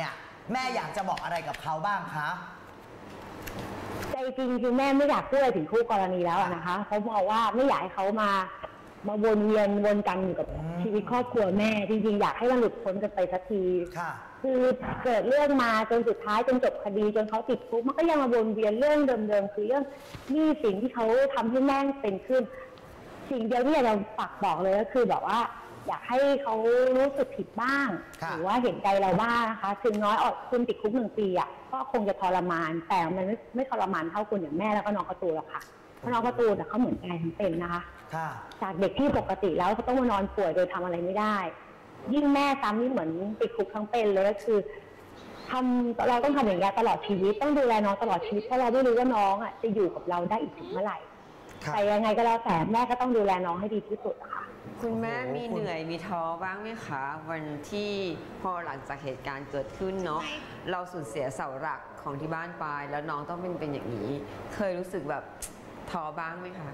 แม่อยากจะบอกอะไรกับเขาบ้างคะใจจริงคือแม่ไม่อยากพูดอะไรถึงคู่กรณีแล้วนะคะเพราะบอกว่าไม่อยากให้เขามาวนเวียนวนกันอยู่กับชีวิตครอบครัวแม่จริงๆอยากให้มันหลุดพ้นกันไปสักทีคือเกิดเรื่องมาจนสุดท้ายจนจบคดีจนเขาติดคุกมันก็ยังมาวนเวียนเรื่องเดิมๆคือเรื่องหนี้สินที่เขาทำให้แม่เป็นขึ้นสิ่งเดียวที่อยากจะฝากบอกเลยก็คือแบบว่าอยากให้เขารู้สึกผิดบ้างหรือว่าเห็นใจเราบ้างนะคะถึงน้อยอดคุณติดคุก1 ปีอ่ะก็คงจะทรมานแต่มันไม่ทรมานเท่าคนอย่างแม่แล้วก็น้องการ์ตูนหรอกค่ะเพราะน้องการ์ตูนเขาเหมือนตายทั้งเป็นนะคะจากเด็กที่ปกติแล้วเขาต้องมานอนป่วยโดยทำอะไรไม่ได้ยิ่งแม่ซ้ำนี่เหมือนติดคุกทั้งเป็นเลยก็คือเราต้องทำอย่างนี้ตลอดชีวิตต้องดูแลน้องตลอดชีวิตเพราะเราไม่รู้ว่าน้องอ่ะจะอยู่กับเราได้อีกถึงเมื่อไหร่แต่ยังไงก็แล้วแต่แม่ก็ต้องดูแลน้องให้ดีที่สุดค่ะคุณแม่มีเหนื่อยมีท้อบ้างไหมคะวันที่พอหลังจากเหตุการณ์เกิดขึ้นเนาะเราสูญเสียเสาหลักของที่บ้านไปแล้วน้องต้องเป็นอย่างนี้เคยรู้สึกแบบท้อบ้างไหมคะ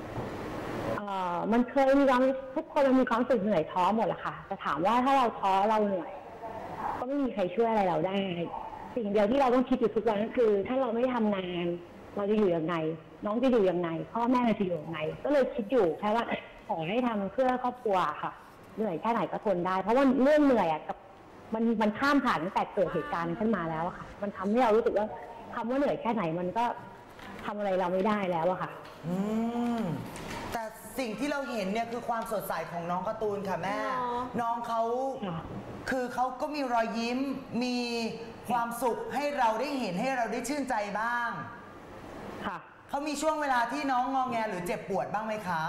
มันเคยมีความทุกคนมันมีความรู้สึกเหนื่อยท้อหมดแหละค่ะแต่ถามว่าถ้าเราท้อเราเหนื่อยก็ไม่มีใครช่วยอะไรเราได้สิ่งเดียวที่เราต้องคิดอยู่ทุกวันก็คือถ้าเราไม่ทำงานเราจะอยู่ยังไงน้องจะอยู่ยังไงพ่อแม่จะอยู่ยังไงก็เลยคิดอยู่แค่ว่าขอให้ทำเพื่อครอบครัวค่ะเหนื่อยแค่ไหนก็ทนได้เพราะว่าเรื่องเหนื่อยอ่ะกับมันข้ามผ่านตั้งแต่เกิดเหตุการณ์ขึ้นมาแล้วค่ะมันทำให้เรารู้สึกว่าคำว่าเหนื่อยแค่ไหนมันก็ทำอะไรเราไม่ได้แล้วอะค่ะแต่สิ่งที่เราเห็นเนี่ยคือความสดใสของน้องการ์ตูนค่ะแม่น้องเขาคือเขาก็มีรอยยิ้มมีความสุขให้เราได้เห็นให้เราได้ชื่นใจบ้างค่ะเขามีช่วงเวลาที่น้องงอแงหรือเจ็บปวดบ้างไหมคะ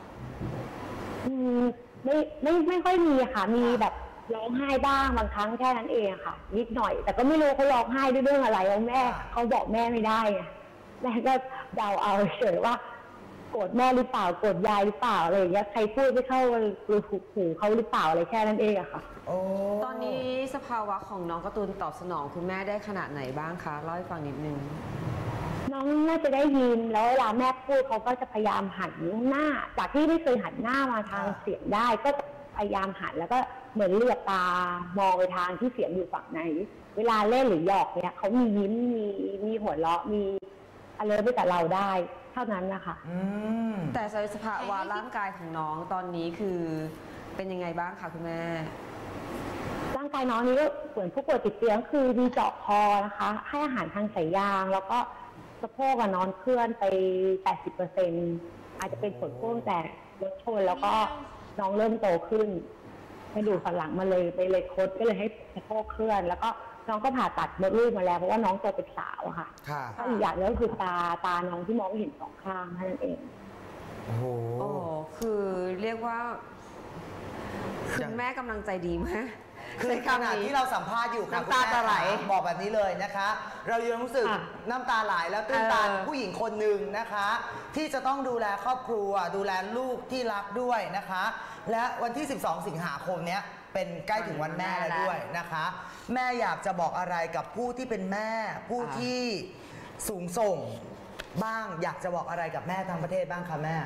ไม่ค่อยมีค่ะมีแบบร้องไห้บ้างบางครั้งแค่นั้นเองค่ะนิดหน่อยแต่ก็ไม่รู้เขาร้องไห้ด้วยเรื่องอะไรแม่เขาบอกแม่ไม่ได้ไงแม่ก็เดาเอาเฉยว่าโกรธแม่หรือเปล่าโกรธยายหรือเปล่าอะไรอย่างเงี้ยใครพูดไม่เข้าหูเขาหรือเปล่าอะไรแค่นั้นเองอะค่ะตอนนี้สภาวะของน้องการ์ตูนตอบสนองคุณแม่ได้ขนาดไหนบ้างคะเล่าให้ฟังนิดนึงน้องน่าจะได้ยินแล้วเวลาแม่พูดเขาก็จะพยายามหันหน้าจากที่ไม่เคยหันหน้ามาทางเสียงได้ก็พยายามหันแล้วก็เหมือนเลือกตามองไปทางที่เสียงอยู่ฝั่งไหนเวลาเล่นหรือหยอกเนี่ยเขามียิ้มมีหัวเราะมีอะไรไปกับเราได้เท่านั้นนะคะแต่สภาวะร่างกายของน้องตอนนี้คือเป็นยังไงบ้างคะคุณแม่ร่างกายน้องนี้ก็เหมือนผู้ป่วยติดเตียงคือมีเจาะคอนะคะให้อาหารทางสายยางแล้วก็สะโพกนอนเคลื่อนไป 80% อาจจะเป็นผลพวงแต่รถชนแล้วก็น้องเริ่มโตขึ้นกระดูกสันหลังมาเลยไปเลยคดก็เลยให้สะโพกเคลื่อนแล้วก็น้องก็ผ่าตัดมดลูกมาแล้วเพราะว่าน้องโตเป็นสาวค่ะก็อีกอย่างนึงก็คือตาน้องที่มองไม่เห็น2 ข้างเท่านั้นเองโอ้คือเรียกว่าคุณแม่กำลังใจดีมากคือขณะที่เราสัมภาษณ์อยู่ค่ะน้ำตาจะไหลบอกแบบนี้เลยนะคะเรายังรู้สึกน้ำตาไหลแล้วตื้นตันผู้หญิงคนหนึ่งนะคะที่จะต้องดูแลครอบครัวดูแลลูกที่รักด้วยนะคะและวันที่12 สิงหาคมนี้เป็นใกล้ถึงวันแม่แล้วด้วยนะคะแม่อยากจะบอกอะไรกับผู้ที่เป็นแม่ผู้ที่สูงส่งบ้างอยากจะบอกอะไรกับแม่ทั้งประเทศบ้างคะแม่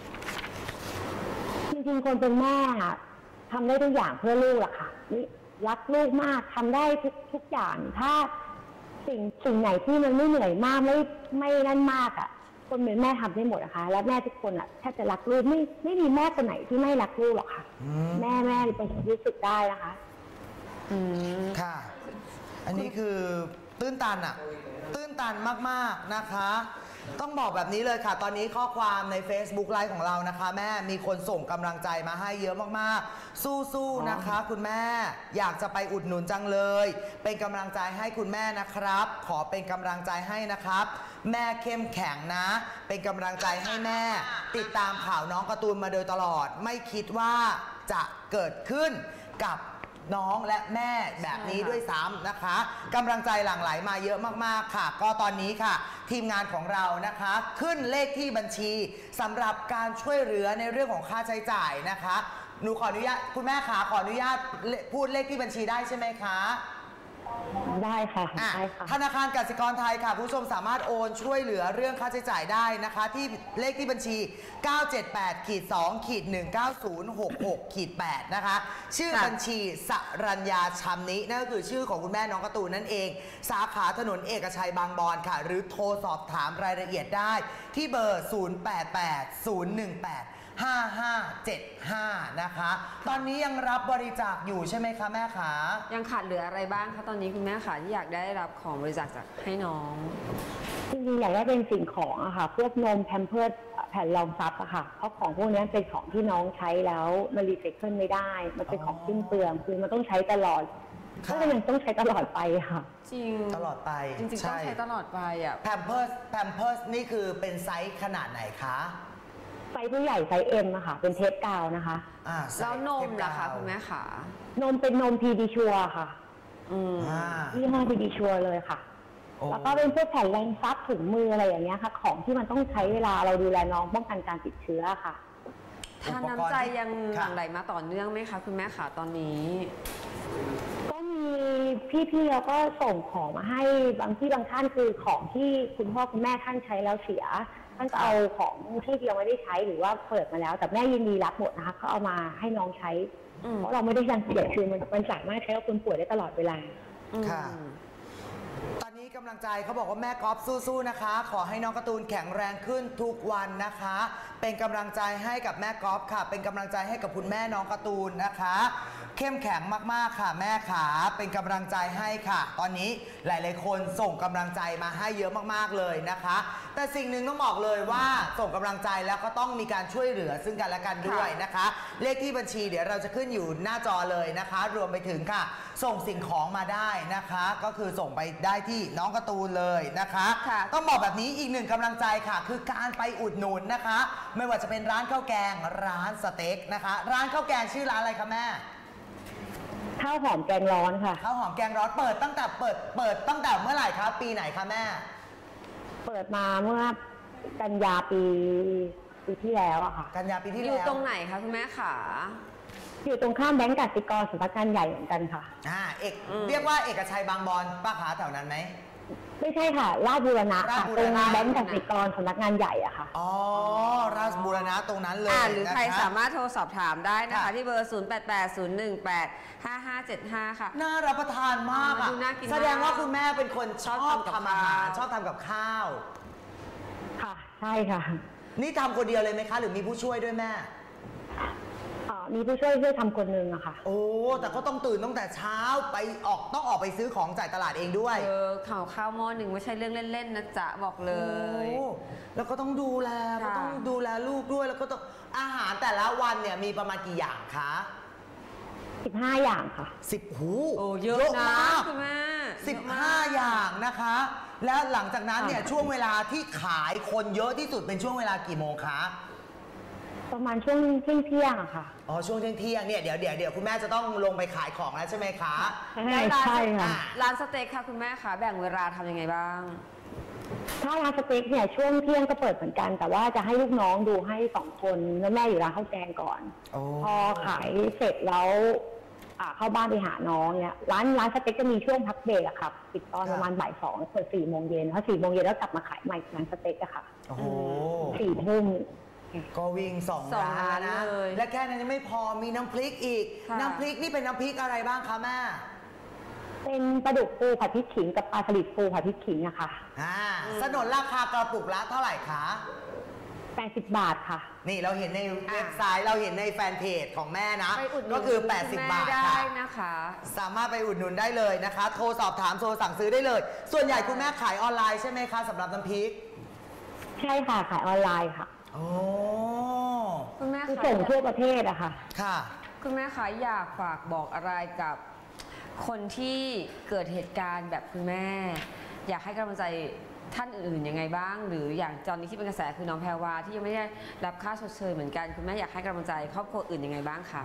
จริงๆคนเป็นแม่ทำได้ทุกอย่างเพื่อลูกล่ะค่ะรักลูกมากทำได้ทุกอย่างถ้าสิ่งไหนที่มันไม่เหนื่อยมากไม่นั่นมากอ่ะคนเป็นแม่ทำได้หมดนะคะและแม่ทุกคนอ่ะแทบจะรักลูกไม่มีแม่คนไหนที่ไม่รักลูกหรอกค่ะแม่เป็นรู้สึกได้นะคะค่ะอันนี้คือตื้นตันอ่ะตื้นตันมากๆนะคะต้องบอกแบบนี้เลยค่ะตอนนี้ข้อความใน Facebook ไลฟ์ของเรานะคะแม่มีคนส่งกำลังใจมาให้เยอะมากๆสู้ๆนะคะคุณแม่อยากจะไปอุดหนุนจังเลยเป็นกำลังใจให้คุณแม่นะครับขอเป็นกำลังใจให้นะครับแม่เข้มแข็งนะเป็นกำลังใจให้แม่ติดตามข่าวน้องการ์ตูนมาโดยตลอดไม่คิดว่าจะเกิดขึ้นกับน้องและแม่แบบนี้ด้วยซ้ำนะคะกำลังใจหลั่งไหลมาเยอะมากๆค่ะก็ตอนนี้ค่ะทีมงานของเรานะคะขึ้นเลขที่บัญชีสำหรับการช่วยเหลือในเรื่องของค่าใช้จ่ายนะคะหนูขออนุญาตคุณแม่ขาขออนุญาตพูดเลขที่บัญชีได้ใช่ไหมคะได้ค่ะได้ค่ะธนาคารกสิกรไทยค่ะคุณผู้ชมสามารถโอนช่วยเหลือเรื่องค่าใช้จ่ายได้นะคะที่เลขที่บัญชี 978-2-19066-8 นะคะชื่อบัญชีสรัญญาชำนินั่นก็คือชื่อของคุณแม่น้องการ์ตูนนั่นเองสาขาถนนเอกชัยบางบอนค่ะหรือโทรสอบถามรายละเอียดได้ที่เบอร์ 0880185575 นะคะตอนนี้ยังรับบริจาคอยู่ใช่ไหมคะแม่คะยังขาดเหลืออะไรบ้างคะตอนนี้คุณแม่คะที่อยากได้รับของบริจาคจากให้น้องจริงๆอยากได้เป็นสิ่งของอะค่ะพวกนมแพมเพิร์สแผ่นรองซับอะค่ะเพราะของพวกนี้เป็นของที่น้องใช้แล้วมันรีไซเคิลไม่ได้มันเป็นของสิ้นเปลืองคือมันต้องใช้ตลอดก็เลยมันต้องใช้ตลอดไปค่ะจริงตลอดไปจริงๆต้องใช้ตลอดไปอะแพมเพิร์สนี่คือเป็นไซส์ขนาดไหนคะไซส์ผู้ใหญ่ไซส์เอ็มอะค่ะเป็นเทปกาวนะคะแล้วนมล่ะคะคุณแม่ขานมเป็นนมพีดีชัวค่ะยี่ห้อพีดีชัวเลยค่ะแล้วก็เป็นพวกแผ่นรองซับถุงมืออะไรอย่างเงี้ยค่ะของที่มันต้องใช้เวลาเราดูแลน้องป้องกันการติดเชื้อค่ะทานน้ำใจยังหลั่งไหลมาต่อเนื่องไหมคะคุณแม่ขาตอนนี้ก็มีพี่ๆแล้วก็ส่งของมาให้บางที่บางท่านคือของที่คุณพ่อคุณแม่ท่านใช้แล้วเสียท่านก็เอาของที่ยังไม่ได้ใช้หรือว่าเปิดมาแล้วแต่แม่ยินดีรับหมดนะคะเขาเอามาให้น้องใช้เพราะเราไม่ได้รังเกียจคือมันสามารถใช้กับคนป่วยได้ตลอดเวลาค่ะตอนนี้กำลังใจเขาบอกว่าแม่ก๊อฟสู้ๆนะคะขอให้น้องการ์ตูนแข็งแรงขึ้นทุกวันนะคะเป็นกำลังใจให้กับแม่ก๊อฟค่ะเป็นกำลังใจให้กับคุณแม่น้องการ์ตูนนะคะเข้มแข็งมากๆค่ะแม่ขาเป็นกำลังใจให้ค่ะตอนนี้หลายๆคนส่งกำลังใจมาให้เยอะมากๆเลยนะคะแต่สิ่งหนึ่งต้องบอกเลยว่าส่งกำลังใจแล้วก็ต้องมีการช่วยเหลือซึ่งกันและกันด้วยนะคะเลขที่บัญชีเดี๋ยวเราจะขึ้นอยู่หน้าจอเลยนะคะรวมไปถึงค่ะส่งสิ่งของมาได้นะคะก็คือส่งไปได้ที่น้องการ์ตูนเลยนะคะต้องบอกแบบนี้อีกหนึ่งกำลังใจค่ะคือการไปอุดหนุนนะคะไม่ว่าจะเป็นร้านข้าวแกงร้านสเต็กนะคะร้านข้าวแกงชื่อร้านอะไรคะแม่ข้าวหอมแกงร้อนค่ะข้าวหอมแกงร้อนเปิดตั้งแต่เมื่อไหร่คะปีไหนคะแม่เปิดมาเมื่อกันยาปีที่แล้วอะค่ะกันยาปีที่แล้วอยู่ตรงไหนคะคุณแม่ขาอยู่ตรงข้ามแบงก์กสิกรสำนักงานใหญ่เหมือนกันค่ะเรียกว่าเอกชัยบางบอนป้าขาแถวนั้นไหมไม่ใช่ค่ะราชบูรณะค่ะตรงแบงก์กสิกรสำนักงานใหญ่อะค่ะอ๋อราชบูรณะตรงนั้นเลยหรือใครสามารถโทรสอบถามได้นะคะที่เบอร์ 0880185575 ค่ะน่ารับประทานมากอ่ะแสดงว่าคุณแม่เป็นคนชอบทำอาหารชอบทำกับข้าวค่ะใช่ค่ะนี่ทำคนเดียวเลยไหมคะหรือมีผู้ช่วยด้วยแม่มีผู้ช่วยทำคนนึงอะค่ะโอ้แต่ก็ต้องตื่นตั้งแต่เช้าต้องออกไปซื้อของจ่ายตลาดเองด้วยข้าวหม้อหนึ่งไม่ใช่เรื่องเล่นๆนะจ๊ะบอกเลยแล้วก็ต้องดูแลลูกด้วยแล้วก็ต้องอาหารแต่ละวันเนี่ยมีประมาณกี่อย่างคะ 15 อย่างค่ะ 10 เยอะนะคุณแม่ 15 อย่างนะคะแล้วหลังจากนั้นเนี่ยช่วงเวลาที่ขายคนเยอะที่สุดเป็นช่วงเวลากี่โมงคะประมาณช่วงเที่ยงอะค่ะช่วงเที่ยงเนี่ยเดี๋ยวคุณแม่จะต้องลงไปขายของแล้วใช่ไหมคะใช่ค่ะร้านสเต็กค่ะคุณแม่คะแบ่งเวลาทำยังไงบ้างถ้าร้านสเต็กเนี่ยช่วงเที่ยงก็เปิดเหมือนกันแต่ว่าจะให้ลูกน้องดูให้2 คนแล้วแม่อยู่ร้านข้าวแกงก่อนพอขายเสร็จแล้วเข้าบ้านไปหาน้องเนี่ยร้านสเต็กจะมีช่วงพักเบรกอะค่ะปิดตอนประมาณบ่าย 2เปิด4 โมงเย็นพอ4 โมงเย็นแล้วกลับมาขายใหม่ร้านสเต็กอะค่ะ4 ทุ่มก็วิ่ง2 ร้านนะและแค่นั้นยังไม่พอมีน้ำพริกอีกน้ำพริกนี่เป็นน้ำพริกอะไรบ้างคะแม่เป็นปลาดุกฟูผัดพริกขิงกับปลาสลิดฟูผัดพริกขิงอะค่ะสนนราคากระปุกละเท่าไหร่คะ 80 บาทค่ะนี่เราเห็นในเว็บไซต์เราเห็นในแฟนเพจของแม่นะก็คือ80 บาทค่ะนะคะสามารถไปอุดหนุนได้เลยนะคะโทรสอบถามโทรสั่งซื้อได้เลยส่วนใหญ่คุณแม่ขายออนไลน์ใช่ไหมคะสำหรับน้ำพริกใช่ค่ะขายออนไลน์ค่ะคุณแม่ส่งทั่วประเทศอะค่ะคุณแม่คะอยากฝากบอกอะไรกับคนที่เกิดเหตุการณ์แบบคุณแม่อยากให้กำลังใจท่านอื่นยังไงบ้างหรืออย่างตอนนี้ที่เป็นกระแสคือน้องแพรวาที่ยังไม่ได้รับค่าชดเชยเหมือนกันคุณแม่อยากให้กำลังใจครอบครัวอื่นยังไงบ้างคะ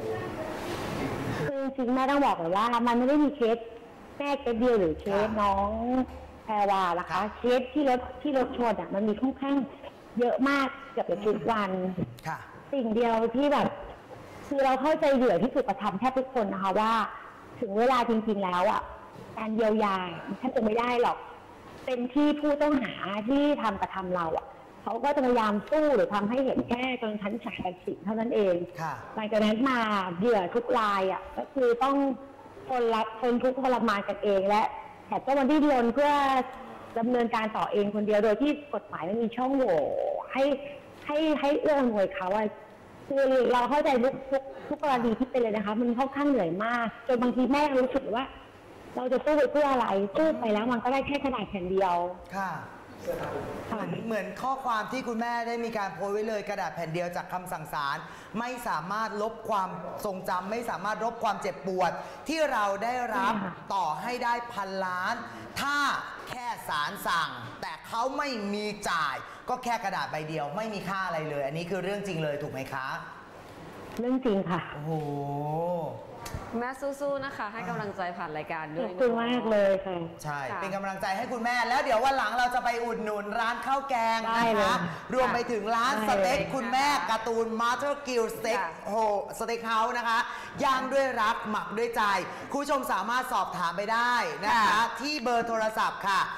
คือจริงแม่ต้องบอกเลยว่ามันไม่ได้มีเคสแม่เคสเดียวหรือเคสน้องแพรวานะคะเคสที่รถชนมันมีค่อนข้างเยอะมากเกือบจะทุกวันสิ่งเดียวที่แบบคือเราเข้าใจเหยื่อที่ถูกกระทำแทบทุกคนนะคะว่าถึงเวลาจริงๆแล้วการเยียวยาแทบจะไม่ได้หรอกเป็นที่ผู้ต้องหาที่ทำกระทำเราเขาก็จะพยายามสู้หรือทำให้เห็นแค่จนชั้นศาลตัดสินเท่านั้นเองหลังจากนั้นมาเหยื่อทุกรายก็คือต้องทนทุกข์ทรมานกันเองและแถมก็วันที่ดิ้นเพื่อดำเนินการต่อเองคนเดียวโดยที่กฎหมายไม่มีช่องโหว่ให้เอื้ออำนวยเขาคือเราเข้าใจทุกกรณีที่เป็นเลยนะคะมันค่อนข้างเหนื่อยมากจนบางทีแม่รู้สึกว่าเราจะสู้ไปเพื่ออะไรสู้ไปแล้วมันก็ได้แค่กระดาษแผ่นเดียวค่ะเหมือนข้อความที่คุณแม่ได้มีการโพสต์ไว้เลยกระดาษแผ่นเดียวจากคำสั่งศาลไม่สามารถลบความทรงจำไม่สามารถลบความเจ็บปวดที่เราได้รับต่อให้ได้พันล้านถ้าแค่ศาลสั่งแต่เขาไม่มีจ่ายก็แค่กระดาษใบเดียวไม่มีค่าอะไรเลยอันนี้คือเรื่องจริงเลยถูกไหมคะเรื่องจริงค่ะโอ้โหแม่สู้ๆนะคะให้กำลังใจผ่านรายการด้วยขอบคุณมากเลยค่ะใช่เป็นกำลังใจให้คุณแม่แล้วเดี๋ยววันหลังเราจะไปอุดหนุนร้านข้าวแกงนะคะรวมไปถึงร้านสเต็กคุณแม่การ์ตูนมาสเตอร์กิลสเต็กสเต็กเฮาส์นะคะย่างด้วยรักหมักด้วยใจคุณผู้ชมสามารถสอบถามไปได้นะคะที่เบอร์โทรศัพท์ค่ะ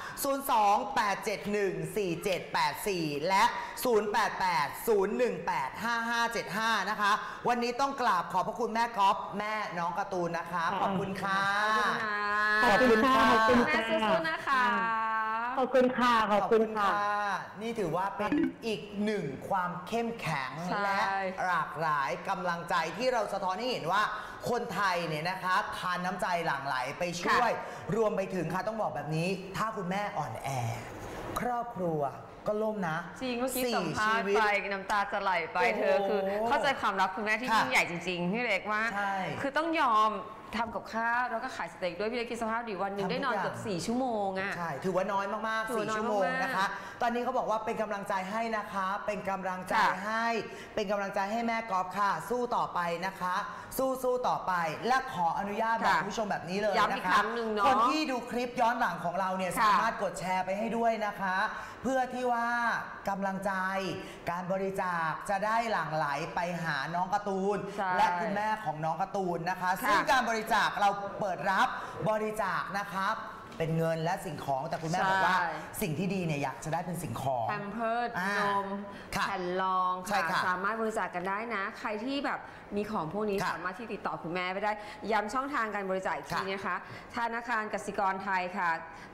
028714784และ0880185575นะคะวันนี้ต้องกราบขอบพระคุณแม่ก๊อฟแม่น้องการ์ตูนนะคะขอบคุณค่ะขอบคุณค่ะขอบคุณแม่สู้ๆนะคะขอบคุณค่ะขอบคุณค่ะนี่ถือว่าเป็นอีกหนึ่งความเข้มแข็งและหลากหลายกำลังใจที่เราสะท้อนให้เห็นว่าคนไทยเนี่ยนะคะทานน้ำใจหลั่งไหลไปช่วยรวมไปถึงค่ะต้องบอกแบบนี้ถ้าคุณแม่อ่อนแอครอบครัวก็ล่มนะจริงเมื่อกี้สัมภาษณ์ไปน้ำตาจะไหลไปเธอคือเข้าใจความรักคุณแม่ที่ยิ่งใหญ่จริงๆพี่เล็กว่าคือต้องยอมทำกับข้าวแล้วก็ขายสเต็กด้วยพี่เล็กคิดสภาพดีวันหนึ่งได้นอนเกือบ4 ชั่วโมงใช่ถือว่าน้อยมากๆ4 ชั่วโมงนะคะตอนนี้เขาบอกว่าเป็นกำลังใจให้นะคะเป็นกำลังใจให้เป็นกำลังใจให้แม่ก๊อฟค่ะสู้ต่อไปนะคะสู้ต่อไปและขออนุญาตบอกคุณผู้ชมแบบนี้เลยนะคะคนที่ดูคลิปย้อนหลังของเราเนี่ยสามารถกดแชร์ไปให้ด้วยนะคะเพื่อที่ว่ากำลังใจการบริจาคจะได้หลั่งไหลไปหาน้องการ์ตูนและคุณแม่ของน้องการ์ตูนนะคะซึ่งการบริจาคเราเปิดรับบริจาคนะครับเป็นเงินและสิ่งของแต่คุณแม่บอกว่าสิ่งที่ดีเนี่ยอยากจะได้เป็นสิ่งของแพมเพิร์สนมแผ่นรองค่ะสามารถบริจาคกันได้นะใครที่แบบมีของพวกนี้สามารถที่ติดต่อคุณแม่ไปได้ย้ำช่องทางการบริจาคอีกทีนะคะธนาคารกสิกรไทยค่ะ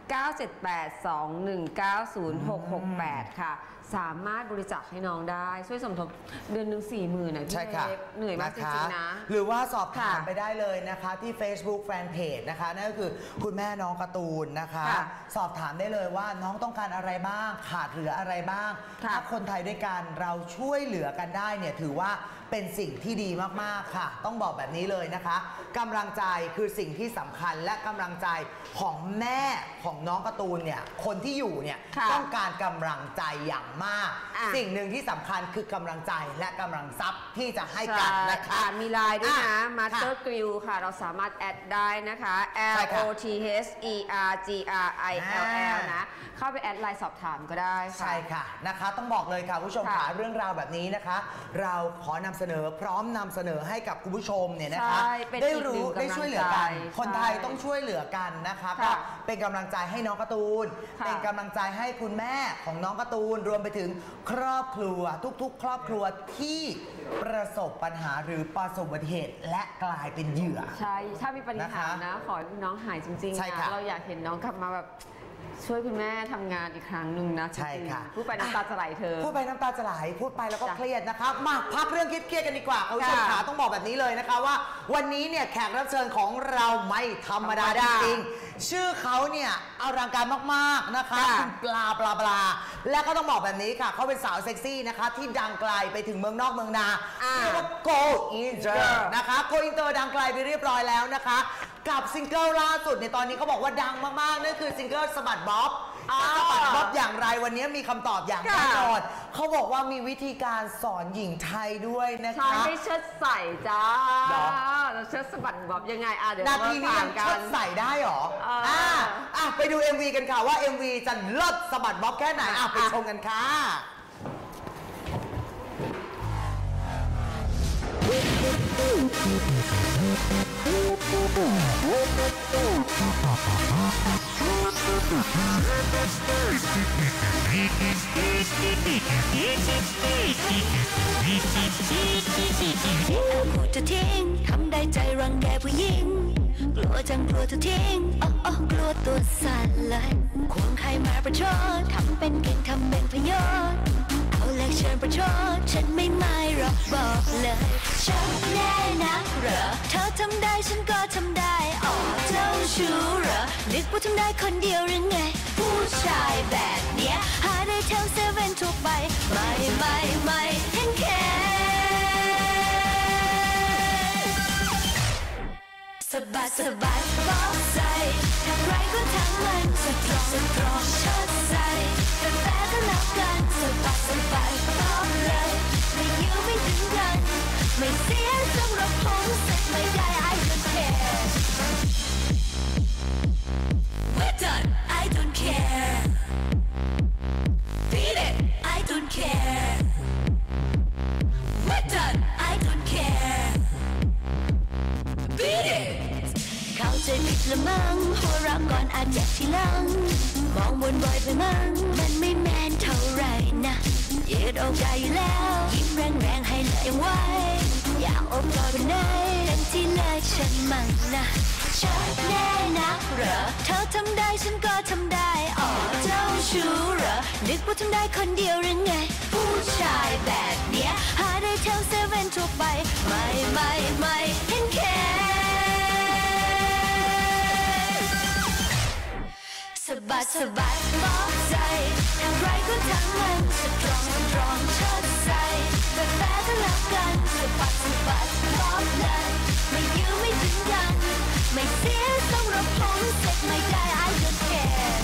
97821906668ค่ะสามารถบริจาคให้น้องได้ช่วยสมทบเดือนหนึ่ง40,000นะพี่เล็กเหนื่อยมากจริงๆนะหรือว่าสอบถามไปได้เลยนะคะที่ Facebook Fanpage นะคะนั่นก็คือคุณแม่น้องการ์ตูนนะคะสอบถามได้เลยว่าน้องต้องการอะไรบ้างขาดเหลืออะไรบ้างถ้าคนไทยด้วยกันเราช่วยเหลือกันได้เนี่ยถือว่าเป็นสิ่งที่ดีมากๆค่ะต้องบอกแบบนี้เลยนะคะกำลังใจคือสิ่งที่สำคัญและกำลังใจของแม่ของน้องการ์ตูนเนี่ยคนที่อยู่เนี่ยต้องการกำลังใจอย่างมากสิ่งหนึ่งที่สำคัญคือกำลังใจและกำลังทรัพย์ที่จะให้กันนะคะมีไลน์ด้วยนะ Master Grill ค่ะเราสามารถแอดได้นะคะ LOTHERGRILL นะเข้าไปแอดไลน์สอบถามก็ได้ใช่ค่ะนะคะต้องบอกเลยค่ะผู้ชมค่ะเรื่องราวแบบนี้นะคะเราขอนำเสนอพร้อมนำเสนอให้กับคุณผู้ชมเนี่ยนะคะได้รู้ได้ช่วยเหลือกันคนไทยต้องช่วยเหลือกันนะคะก็เป็นกำลังใจให้น้องการ์ตูนเป็นกำลังใจให้คุณแม่ของน้องการ์ตูนรวมไปถึงครอบครัวทุกๆครอบครัวที่ประสบปัญหาหรือประสบอุบัติเหตุและกลายเป็นเหยื่อใช่ถ้ามีปัญหานะขอให้น้องหายจริงๆนะเราอยากเห็นน้องกลับมาแบบช่วยคุณแม่ทำงานอีกครั้งหนึ่งนะใช่ค่ะพูดไปน้ำตาจะไหลเธอพูดไปน้ำตาจะไหลพูดไปแล้วก็เครียดนะคะมาพักเรื่องเครียดกันดีกว่าคุณผู้ชมขาต้องบอกแบบนี้เลยนะคะว่าวันนี้เนี่ยแขกรับเชิญของเราไม่ธรรมดาจริงๆชื่อเขาเนี่ยอลังการมากๆนะคะคุณปลาและก็ต้องบอกแบบนี้ค่ะเขาเป็นสาวเซ็กซี่นะคะที่ดังไกลไปถึงเมืองนอกเมืองนาเรียกว่า Go Inter นะคะ Go Inter ดังไกลไปเรียบร้อยแล้วนะคะกับซิงเกิลล่าสุดในตอนนี้เขาบอกว่าดังมากๆนั่นคือซิงเกิลสะบัดบ๊อบสะบัดบ๊อบอย่างไรวันนี้มีคำตอบอย่างแน่นอนเขาบอกว่ามีวิธีการสอนหญิงไทยด้วยนะคะไม่เชิดใส่จ้าเราเชิดสะบัดบ๊อบยังไงเดี๋ยวนาทีนี้ยังเชิดใส่ได้หรอไปดู MV กันค่ะว่า MV จะเลิศสะบัดบ๊อบแค่ไหนไปชมกันค่ะจะทิ้งทำได้ใจรังแกผู้หญิงกลัวจังกลัวจะทิ้งกลัวตัวสั่นเลยควงใครมาประชดทำเป็นเก่งทำเป็นพยศเอาเล็กเชิญประชดฉันไม่หรอกบอกเลยฉันแน่นักเหรอเธอทำได้ฉันก็ทำได้เจ้าชู้เหรอนึกว่าทำได้คนเดียวหรือไงผู้ชายแบบเนี้ยหาได้แถวเซเว่นทั่วไปไม่เห็นแค่สบายบอกใจทำไรก็ทำมันสตรองเชิดใจแต่แพ้ก็แล้วกันสบายบอกเลยไม่ยื้อไม่ถึงกันไม่เสียสำหรับผมสักไม่ได้ I don't care We're done I don't care Beat it I don't care We're done I don't care Beat itเข้าใจผิดละมั้งหัวเราะก่อนอาจเจ็บทีหลังมองบนบ่อยไปมั้งมันไม่แมนเท่าไรนะยืดอกได้อยู่แล้วยิ้มแรงให้เลยยังไหวอยากอบกอดกันได้ทั้งที่เลิกฉันมั่งนะฉันแน่นักเหรอเธอทำได้ฉันก็ทำได้เจ้าชู้เหรอนึกว่าทำได้คนเดียวหรือไงผู้ชายแบบเนี้ยหาได้แถวเซเว่นทั่วไปไม่เห็นแค่สบายบอกใจทำไรก็ทำมันสตรองเชิดใจแต่แพ้ก็แล้วกันสบายบอกเลยไม่ยื้อไม่ถึงกันไม่เสียสำหรับผมเสร็จไม่ได้ I don't care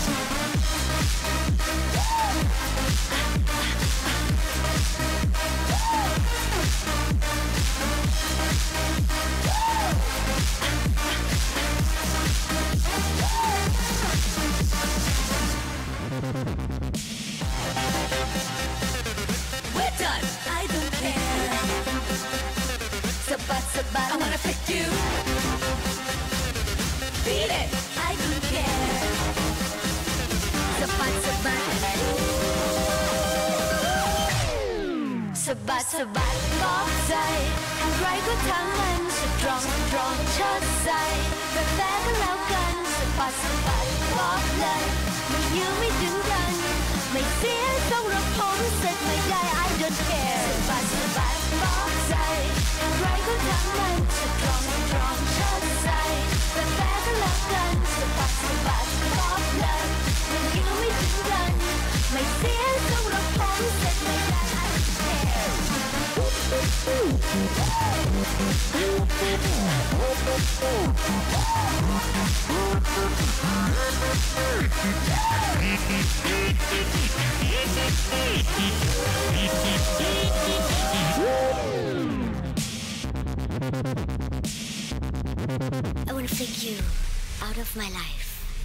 We're done I don't care สบาย I wanna pick you Beat it I don't care สบายบอกใจทำไรก็ทำมันสตรองเชิดใจแต่แพ้ก็แล้วกันสบายบอกเลยไม่ยื้อไม่ถึงกันไม่เสียสำหรับผมเสร็จไม่ได้ I don't care สบายบอกใจทำไรก็ทำมันสตรองเชิดใจแต่แพ้ก็แล้วกันสบายบอกเลยไม่ยื้อไม่ถึงกันไม่เสียสำหรับผมเสร็จไม่ได้ I don't care I want to flick you out of my life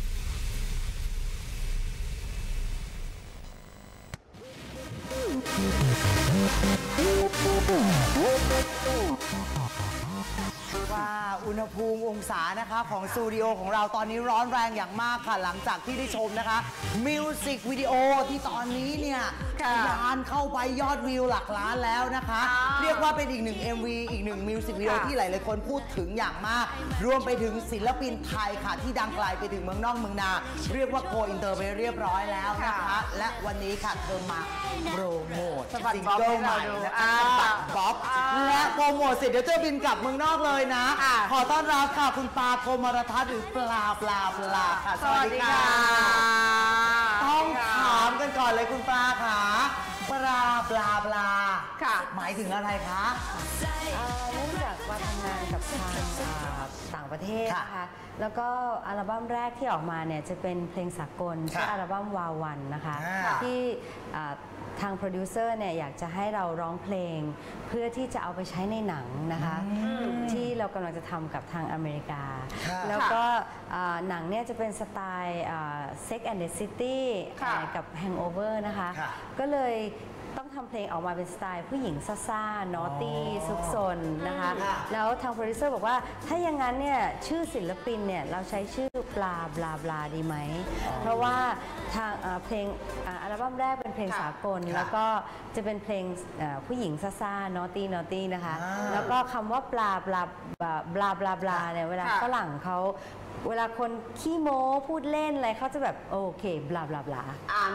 ว่าอุณหภูมิองศานะคะของสตูดิโอของเราตอนนี้ร้อนแรงอย่างมากค่ะหลังจากที่ได้ชมนะคะมิวสิกวิดีโอที่ตอนนี้เนี่ยทะยานเข้าไปยอดวิวหลักล้านแล้วนะคะเรียกว่าเป็นอีกหนึ่ง MV อีกหนึ่งมิวสิกวิดีโอที่หลายๆคนพูดถึงอย่างมากรวมไปถึงศิลปินไทยค่ะที่ดังไกลไปถึงเมืองนอกเมืองนาเรียกว่าโกอินเตอร์ไปเรียบร้อยแล้วนะคะและวันนี้ค่ะเธอมาโปรโมทซิงเกิลใหม่นะคะบัตรบ๊อบและโปรโมทเสร็จเดี๋ยวจะบินกลับเมืองนอกเลยนะขอต้อนรับค่ะคุณปาโกมรทัศน์หรือปลาค่ะสวัสดีค่ะต้องถามกันก่อนเลยคุณปลาค่ะปลาค่ะหมายถึงอะไรคะเนื่องจากว่าทำงานกับทางต่างประเทศนะคะแล้วก็อัลบั้มแรกที่ออกมาเนี่ยจะเป็นเพลงสากลชื่ออัลบั้มวาวันนะคะที่ทางโปรดิวเซอร์เนี่ยอยากจะให้เราร้องเพลงเพื่อที่จะเอาไปใช้ในหนังนะคะที่เรากำลังจะทำกับทางอเมริกาแล้วก็หนังเนี่ยจะเป็นสไตล์ Sex and the City กับ Hangover นะคะก็เลยต้องททำเพลงออกมาเป็นสไตล์ผู้หญิงซ่าๆนอตตี้ซุกซนนะคะแล้วทางโปรดิวเซอร์บอกว่าถ้าอย่างนั้นเนี่ยชื่อศิลปินเนี่ยเราใช้ชื่อปลาบลาบลาดีไหมเพราะว่าทางเพลงอัลบั้มแรกเป็นเพลงสากลแล้วก็จะเป็นเพลงผู้หญิงซ่าๆนอตตี้นะคะแล้วก็คำว่าปลาบลาบลาบลาบลาเนี่ยเวลาฝรั่งเขาเวลาคนขี้โม้พูดเล่นอะไรเขาจะแบบโอเคบลาบลาบลา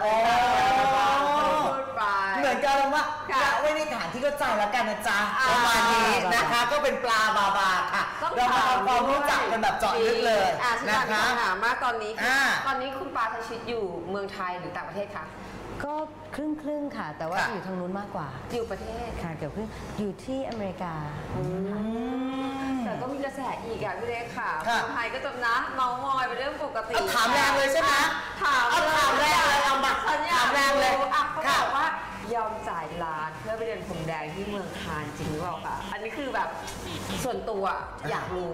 เหมือนกันว่าจะไว้ในฐานที่เข้าใจแล้วกันนะจ๊ะประมาณนี้นะคะก็เป็นปลาบาบาค่ะเรามาทำความรู้จักกันแบบเจาะลึกเลยนะคะถามมาตอนนี้คุณปาใช้ชีวิตอยู่เมืองไทยหรือต่างประเทศคะก็ครึ่งค่ะแต่ว่าอยู่ทางนู้นมากกว่าอยู่ประเทศค่ะเกี่ยวกับอยู่ที่อเมริกาแต่ก็มีกระแสอีกอ่ะพี่เล็กค่ะคนไทยก็จะนะเมามอยเป็นเรื่องปกติถามแรงเลยใช่ไหมถามแรงเลยเอามาถามแรงเลยเขาบอกว่ายอมจ่ายล้านเพื่อไปเรียนพรมแดงที่เมืองคานจริงหรือเปล่าคะอันนี้คือแบบส่วนตัวอยากรู้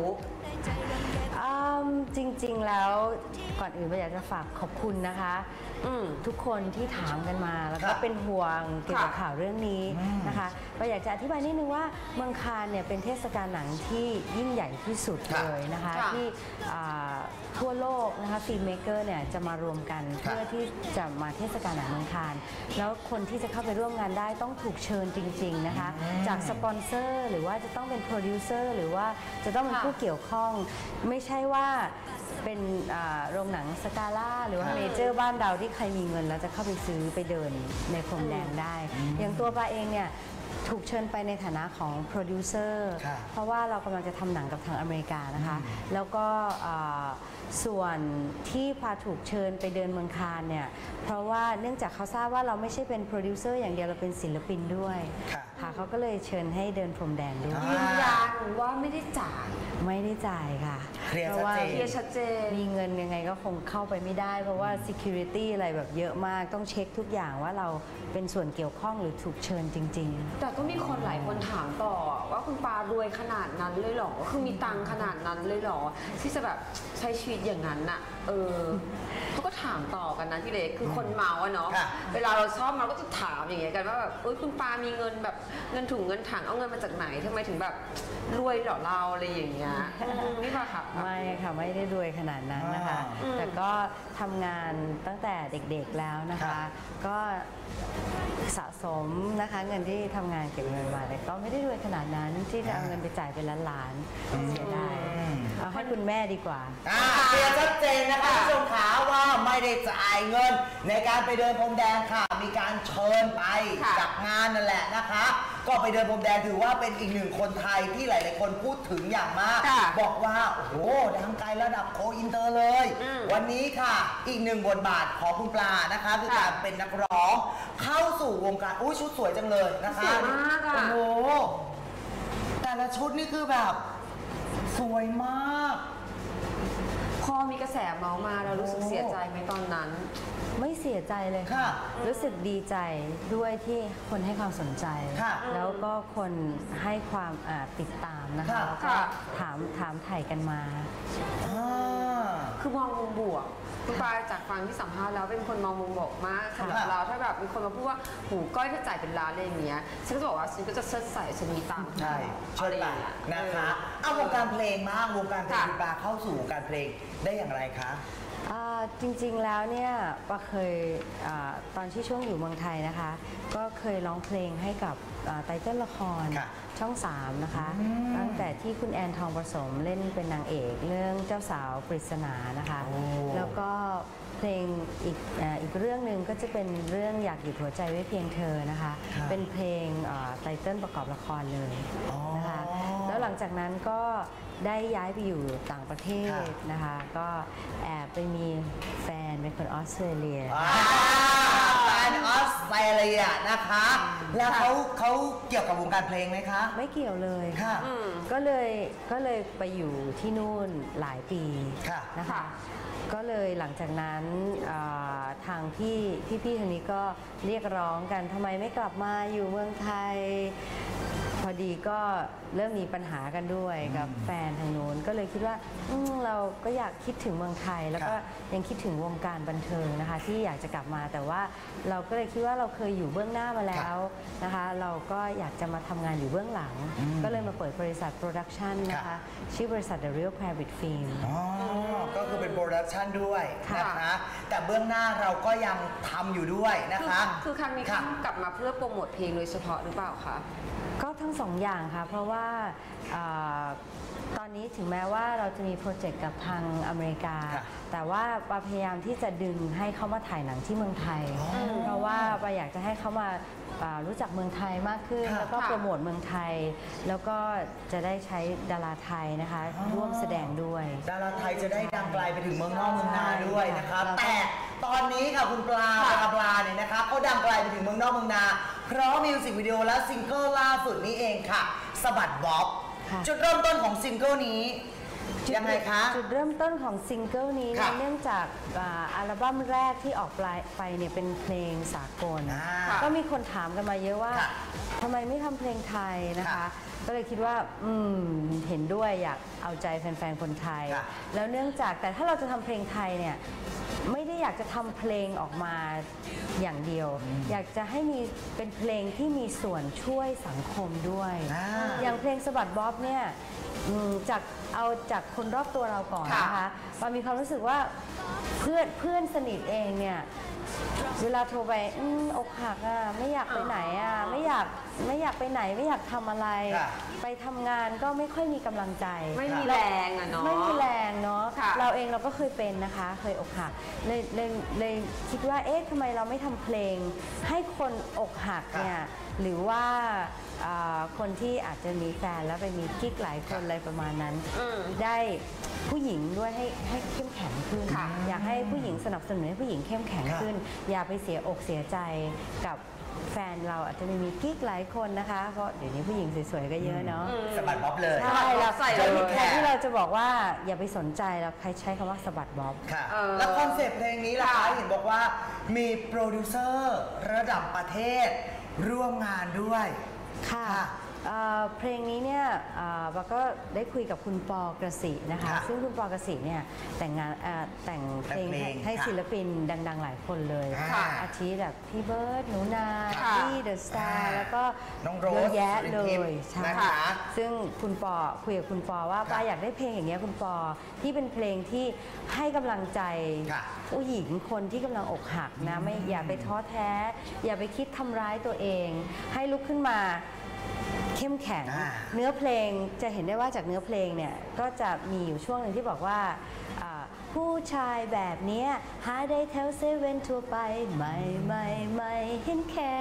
จริงๆแล้วก่อนอื่นเราอยากจะฝากขอบคุณนะคะทุกคนที่ถามกันมาแล้วก็เป็นห่วงเกี่ยวกับข่าวเรื่องนี้นะคะเราอยากจะอธิบายนิดนึงว่าเมืองคานเนี่ยเป็นเทศกาลหนังที่ยิ่งใหญ่ที่สุดเลยนะคะที่ทั่วโลกนะคะฟิล์มเมกเกอร์เนี่ยจะมารวมกันเพื่อที่จะมาเทศกาลหนังเมืองคานแล้วคนที่จะเข้าไปร่วมงานได้ต้องถูกเชิญจริงๆนะคะจากสปอนเซอร์หรือว่าจะต้องเป็นโปรดิวเซอร์หรือว่าจะต้องเป็นผู้เกี่ยวข้องไม่ใช่ว่าเป็นโรงหนังสกาล่าหรือว่าเมเจอร์บ้านเราที่ใครมีเงินแล้วจะเข้าไปซื้อไปเดินในพรมแดงได้อย่างตัวปาเองเนี่ยถูกเชิญไปในฐานะของโปรดิวเซอร์เพราะว่าเรากำลังจะทำหนังกับทางอเมริกานะคะแล้วก็ส่วนที่พาถูกเชิญไปเดินเมืองคานเนี่ยเพราะว่าเนื่องจากเขาทราบว่าเราไม่ใช่เป็นโปรดิวเซอร์อย่างเดียวเราเป็นศิลปินด้วยค่ะเขาก็เลยเชิญให้เดินพรมแดงด้วยยืนยันว่าไม่ได้จ่ายค่ะเพราะว่าเคลียร์ชัดเจนมีเงินยังไงก็คงเข้าไปไม่ได้เพราะว่า security อะไรแบบเยอะมากต้องเช็คทุกอย่างว่าเราเป็นส่วนเกี่ยวข้องหรือถูกเชิญจริงๆแต่ก็มีคนหลายคนถามต่อว่าคุณปารวยขนาดนั้นเลยเหรอคือมีตังขนาดนั้นเลยเหรอที่จะแบบใช้ชีวิตอย่างนั้นน่ะเขาก็ถามต่อกันนะพี่เล็กคือคนเมาอะเนาะเวลาเราชอบเราก็จะถามอย่างเงี้ยกันว่าแบบคุณปามีเงินแบบเงินถุงเงินถังเอาเงินมาจากไหนทำไมถึงแบบรวยเหรอเราอะไรอย่างเงี้ยนี่ป่ะค่ะไม่ค่ะไม่ได้รวยขนาดนั้นนะคะแต่ก็ทำงานตั้งแต่เด็กๆแล้วนะคะก็สะสมนะคะเงินที่ทำงานเก็บเงินมาแต่ก็ไม่ได้รวยขนาดนั้นที่จะเอาเงินไปจ่ายเป็นล้านๆเสียดายเอาให้คุณแม่ดีกว่าเคลียร์ชัดเจนนะคะผู้ชมขาว่าไม่ได้จ่ายเงินในการไปเดินพรมแดงค่ะมีการเชิญไปจากงานนั่นแหละนะคะก็ไปเดินพรมแดงถือว่าเป็นอีกหนึ่งคนไทยที่หลายๆคนพูดถึงอย่างมากบอกว่าโอ้โหดังไกลระดับโกอินเตอร์เลยวันนี้ค่ะอีกหนึ่งบทบาทของคุณปลานะคะคือการเป็นนักร้องเข้าสู่วงการชุดสวยจังเลยนะคะสวยมากอ่ะโอ้โหแต่ละชุดนี่คือแบบสวยมากพอมีกระแสเมาส์มาเรารู้สึกเสียใจไหมตอนนั้นไม่เสียใจเลยค่ะรู้สึกดีใจด้วยที่คนให้ความสนใจแล้วก็คนให้ความติดตามนะคะแล้วก็ถามถ่ายกันมาคือมองมุมบวกคุณปาจากฟังที่สัมภาษณ์แล้วเป็นคนมองมุมบวกมากสำหรับเราถ้าแบบมีคนมาพูดว่าหูก้อยถ้าจ่ายเป็นล้านอะไรอย่างเงี้ยฉันก็บอกว่าฉันก็จะเชิดใส่ฉันมีตังค์ใช่เชิดไปนะคะเอาวงการเพลงมากวงการเพลงคุณปาเข้าสู่วงการเพลงได้อย่างไรคะจริงๆแล้วเนี่ยปาเคยตอนที่ช่วงอยู่เมืองไทยนะคะก็เคยร้องเพลงให้กับไตเติ้ลละครช่อง3นะคะตั้งแต่ที่คุณแอนทองผสมเล่นเป็นนางเอกเรื่องเจ้าสาวปริศนานะคะแล้วก็เพลงอีกเรื่องหนึ่งก็จะเป็นเรื่องอยากหยุดหัวใจไว้เพียงเธอนะคะเป็นเพลงไตเติ้ลประกอบละครเลยนะคะแล้วหลังจากนั้นก็ได้ย้ายไปอยู่ต่างประเทศนะคะก็แอบไปมีแฟนเป็นคนออสเตรเลียแฟนออสเตรเลียนะคะแล้วเขาเกี่ยวกับวงการเพลงไหมคะไม่เกี่ยวเลยค่ะก็เลยไปอยู่ที่นู่นหลายปีนะคะก็เลยหลังจากนั้นทางพี่ทางนี้ก็เรียกร้องกันทำไมไม่กลับมาอยู่เมืองไทยอดีก็เริ่มมีปัญหากันด้วยกับแฟนทางโน้นก็เลยคิดว่าเราก็อยากคิดถึงเมืองไทยแล้วก็ยังคิดถึงวงการบันเทิงนะคะที่อยากจะกลับมาแต่ว่าเราก็เลยคิดว่าเราเคยอยู่เบื้องหน้ามาแล้วนะคะเราก็อยากจะมาทำงานอยู่เบื้องหลังก็เลยมาเปิดบริษัทโปรดักชันนะคะชื่อบริษัท The Real Private Film ก็คือเป็นโปรดักชันด้วยนะคะแต่เบื้องหน้าเราก็ยังทำอยู่ด้วยนะคะคือครั้งนี้กลับมาเพื่อโปรโมทเพลงโดยเฉพาะหรือเปล่าคะก็ทั้งสองอย่างค่ะเพราะว่าตอนนี้ถึงแม้ว่าเราจะมีโปรเจกต์กับทางอเมริกาแต่ว่าพยายามที่จะดึงให้เขามาถ่ายหนังที่เมืองไทยเพราะว่าอยากจะให้เขามารู้จักเมืองไทยมากขึ้นแล้วก็โปรโมทเมืองไทยแล้วก็จะได้ใช้ดาราไทยนะคะร่วมแสดงด้วยดาราไทยจะได้ดังไกลไปถึงเมืองนอกเมืองนาด้วยนะคะแต่ตอนนี้ค่ะคุณปลาเนี่ยนะคะเขาดังไกลไปถึงเมืองนอกเมืองนาเพราะมิวสิกวิดีโอและซิงเกิลล่าสุดนี้เองค่ะสะบัดบ๊อบจุดเริ่มต้นของซิงเกิลนี้ยังไงคะจุดเริ่มต้นของซิงเกิลนี้เนื่องจากอัลบั้มแรกที่ออกไปเนี่ยเป็นเพลงสากลก็มีคนถามกันมาเยอะว่าทำไมไม่ทำเพลงไทยนะคะก็เลยคิดว่าเห็นด้วยอยากเอาใจแฟนๆคนไทยแล้วเนื่องจากแต่ถ้าเราจะทำเพลงไทยเนี่ยไม่ได้อยากจะทำเพลงออกมาอย่างเดียวอยากจะให้มีเป็นเพลงที่มีส่วนช่วยสังคมด้วยอย่างเพลงสะบัดบ๊อบเนี่ยจากคนรอบตัวเราก่อนนะคะปามีความรู้สึกว่าเพื่อนสนิทเองเนี่ยเวลาโทรไปอกหักไม่อยากไปไหนไม่อยากไปไหนไม่อยากทำอะไรไปทำงานก็ไม่ค่อยมีกำลังใจไม่มีแรงเนาะไม่มีแรงเนาะเราเองเราก็เคยเป็นนะคะเคยอกหักเลยคิดว่าเอ๊ะทำไมเราไม่ทำเพลงให้คนอกหักเนี่ยหรือว่าคนที่อาจจะมีแฟนแล้วไปมีกิ๊กหลายคนอะไรประมาณนั้นได้ผู้หญิงด้วยให้เข้มแข็งขึ้นอยากให้ผู้หญิงสนับสนุนให้ผู้หญิงเข้มแข็งขึ้นอย่าไปเสียอกเสียใจกับแฟนเราอาจจะไม่มีกิ๊กหลายคนนะคะเพราะเดี๋ยวนี้ผู้หญิงสวยๆก็เยอะเนาะสะบัดบ๊อบเลยใช่เราใส่เลยแทนที่เราจะบอกว่าอย่าไปสนใจเราใช้คำว่าสะบัดบ๊อบค่ะแล้วคอนเซปต์เพลงนี้ล่ะคะเห็นบอกว่ามีโปรดิวเซอร์ระดับประเทศร่วมงานด้วยค่ะเพลงนี้เนี่ยเราก็ได้คุยกับคุณปอกระสินะคะซึ่งคุณปอกระสิเนี่ยแต่งเพลงให้ศิลปินดังๆหลายคนเลยอาทิแบบพี่เบิร์ดหนูนาพี่เดอะสตาร์แล้วก็เยอะแยะเลยใช่ค่ะซึ่งคุณปอคุยกับคุณปอว่าป้าอยากได้เพลงอย่างเงี้ยคุณปอที่เป็นเพลงที่ให้กำลังใจผู้หญิงคนที่กำลังอกหักนะไม่อย่าไปท้อแท้อย่าไปคิดทำร้ายตัวเองให้ลุกขึ้นมาเข้มแข็งเนื้อเพลงจะเห็นได้ว่าจากเนื้อเพลงเนี่ยก็จะมีอยู่ช่วงหนึ่งที่บอกว่าผู้ชายแบบนี้หาได้แถวเซเว่นทั่วไปไม่เห็นแค่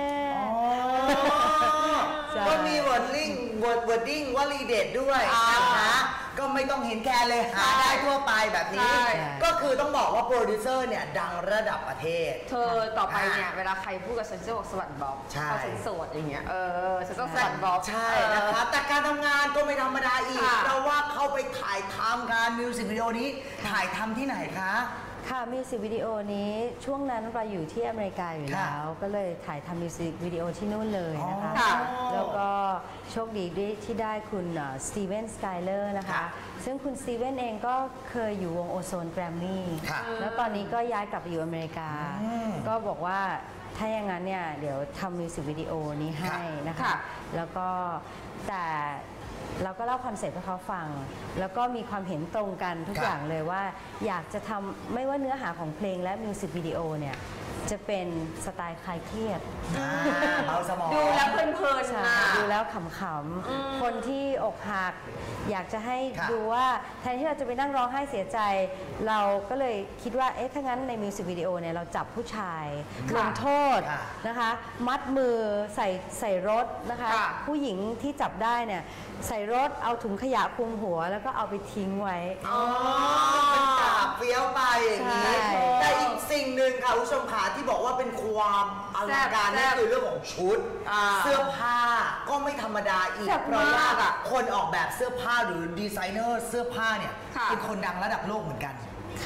ก็มีวอร์ดิ้งวลีเด็ดด้วยนะคะก็ไม่ต้องเห็นแค่เลยหาได้ทั่วไปแบบนี้ก็คือต้องบอกว่าโปรดิวเซอร์เนี่ยดังระดับประเทศเธอต่อไปเนี่ยเวลาใครพูดกับฉันจะบอกสวัสดีบ๊อบเพราะฉันโสดอย่างเงี้ยฉันต้องสวัสดีบ๊อบใช่นะคะแต่การทำงานก็ไม่ธรรมดาอีกเพราะว่าเข้าไปถ่ายทำการมิวสิกวิดีโอนี้ถ่ายทำที่ไหนคะค่ะมิวสิกวิดีโอนี้ช่วงนั้นเราอยู่ที่อเมริกาอยู่แล้วก็เลยถ่ายทำมิวสิกวิดีโอที่นู่นเลยนะคะแล้วก็โชคดีที่ได้คุณสตีเวนสไกเลอร์นะคะซึ่งคุณสตีเวนเองก็เคยอยู่วงโอโซนแกรมมี่แล้วตอนนี้ก็ย้ายกลับไปอยู่อเมริกาก็บอกว่าถ้าอย่างนั้นเนี่ยเดี๋ยวทำมิวสิกวิดีโอนี้ให้นะคะแล้วก็แต่เราก็เล่าคอนเซ็ปต์ให้เขาฟังแล้วก็มีความเห็นตรงกันทุกอย่างเลยว่าอยากจะทำไม่ว่าเนื้อหาของเพลงและมิวสิกวิดีโอเนี่ยจะเป็นสไตล์คลายเครียดเบาสมองดูแล้วเพลินๆนะดูแล้วขำๆคนที่อกหักอยากจะให้ดูว่าแทนที่เราจะไปนั่งร้องไห้เสียใจเราก็เลยคิดว่าเอ๊ะถ้างั้นในมิวสิกวิดีโอเนี่ยเราจับผู้ชายลงโทษนะคะมัดมือใส่รถนะคะผู้หญิงที่จับได้เนี่ยใส่รถเอาถุงขยะคลุมหัวแล้วก็เอาไปทิ้งไว้เป็นตาเฟี้ยวไปอย่างนี้แต่อีกสิ่งหนึ่งค่ะผู้ชมขาที่บอกว่าเป็นความอลังการนั่นคือเรื่องของชุดเสื้อผ้าก็ไม่ธรรมดาอีกเพราะว่าคนออกแบบเสื้อผ้าหรือดีไซเนอร์เสื้อผ้าเนี่ยเป็นคนดังระดับโลกเหมือนกันค่ะ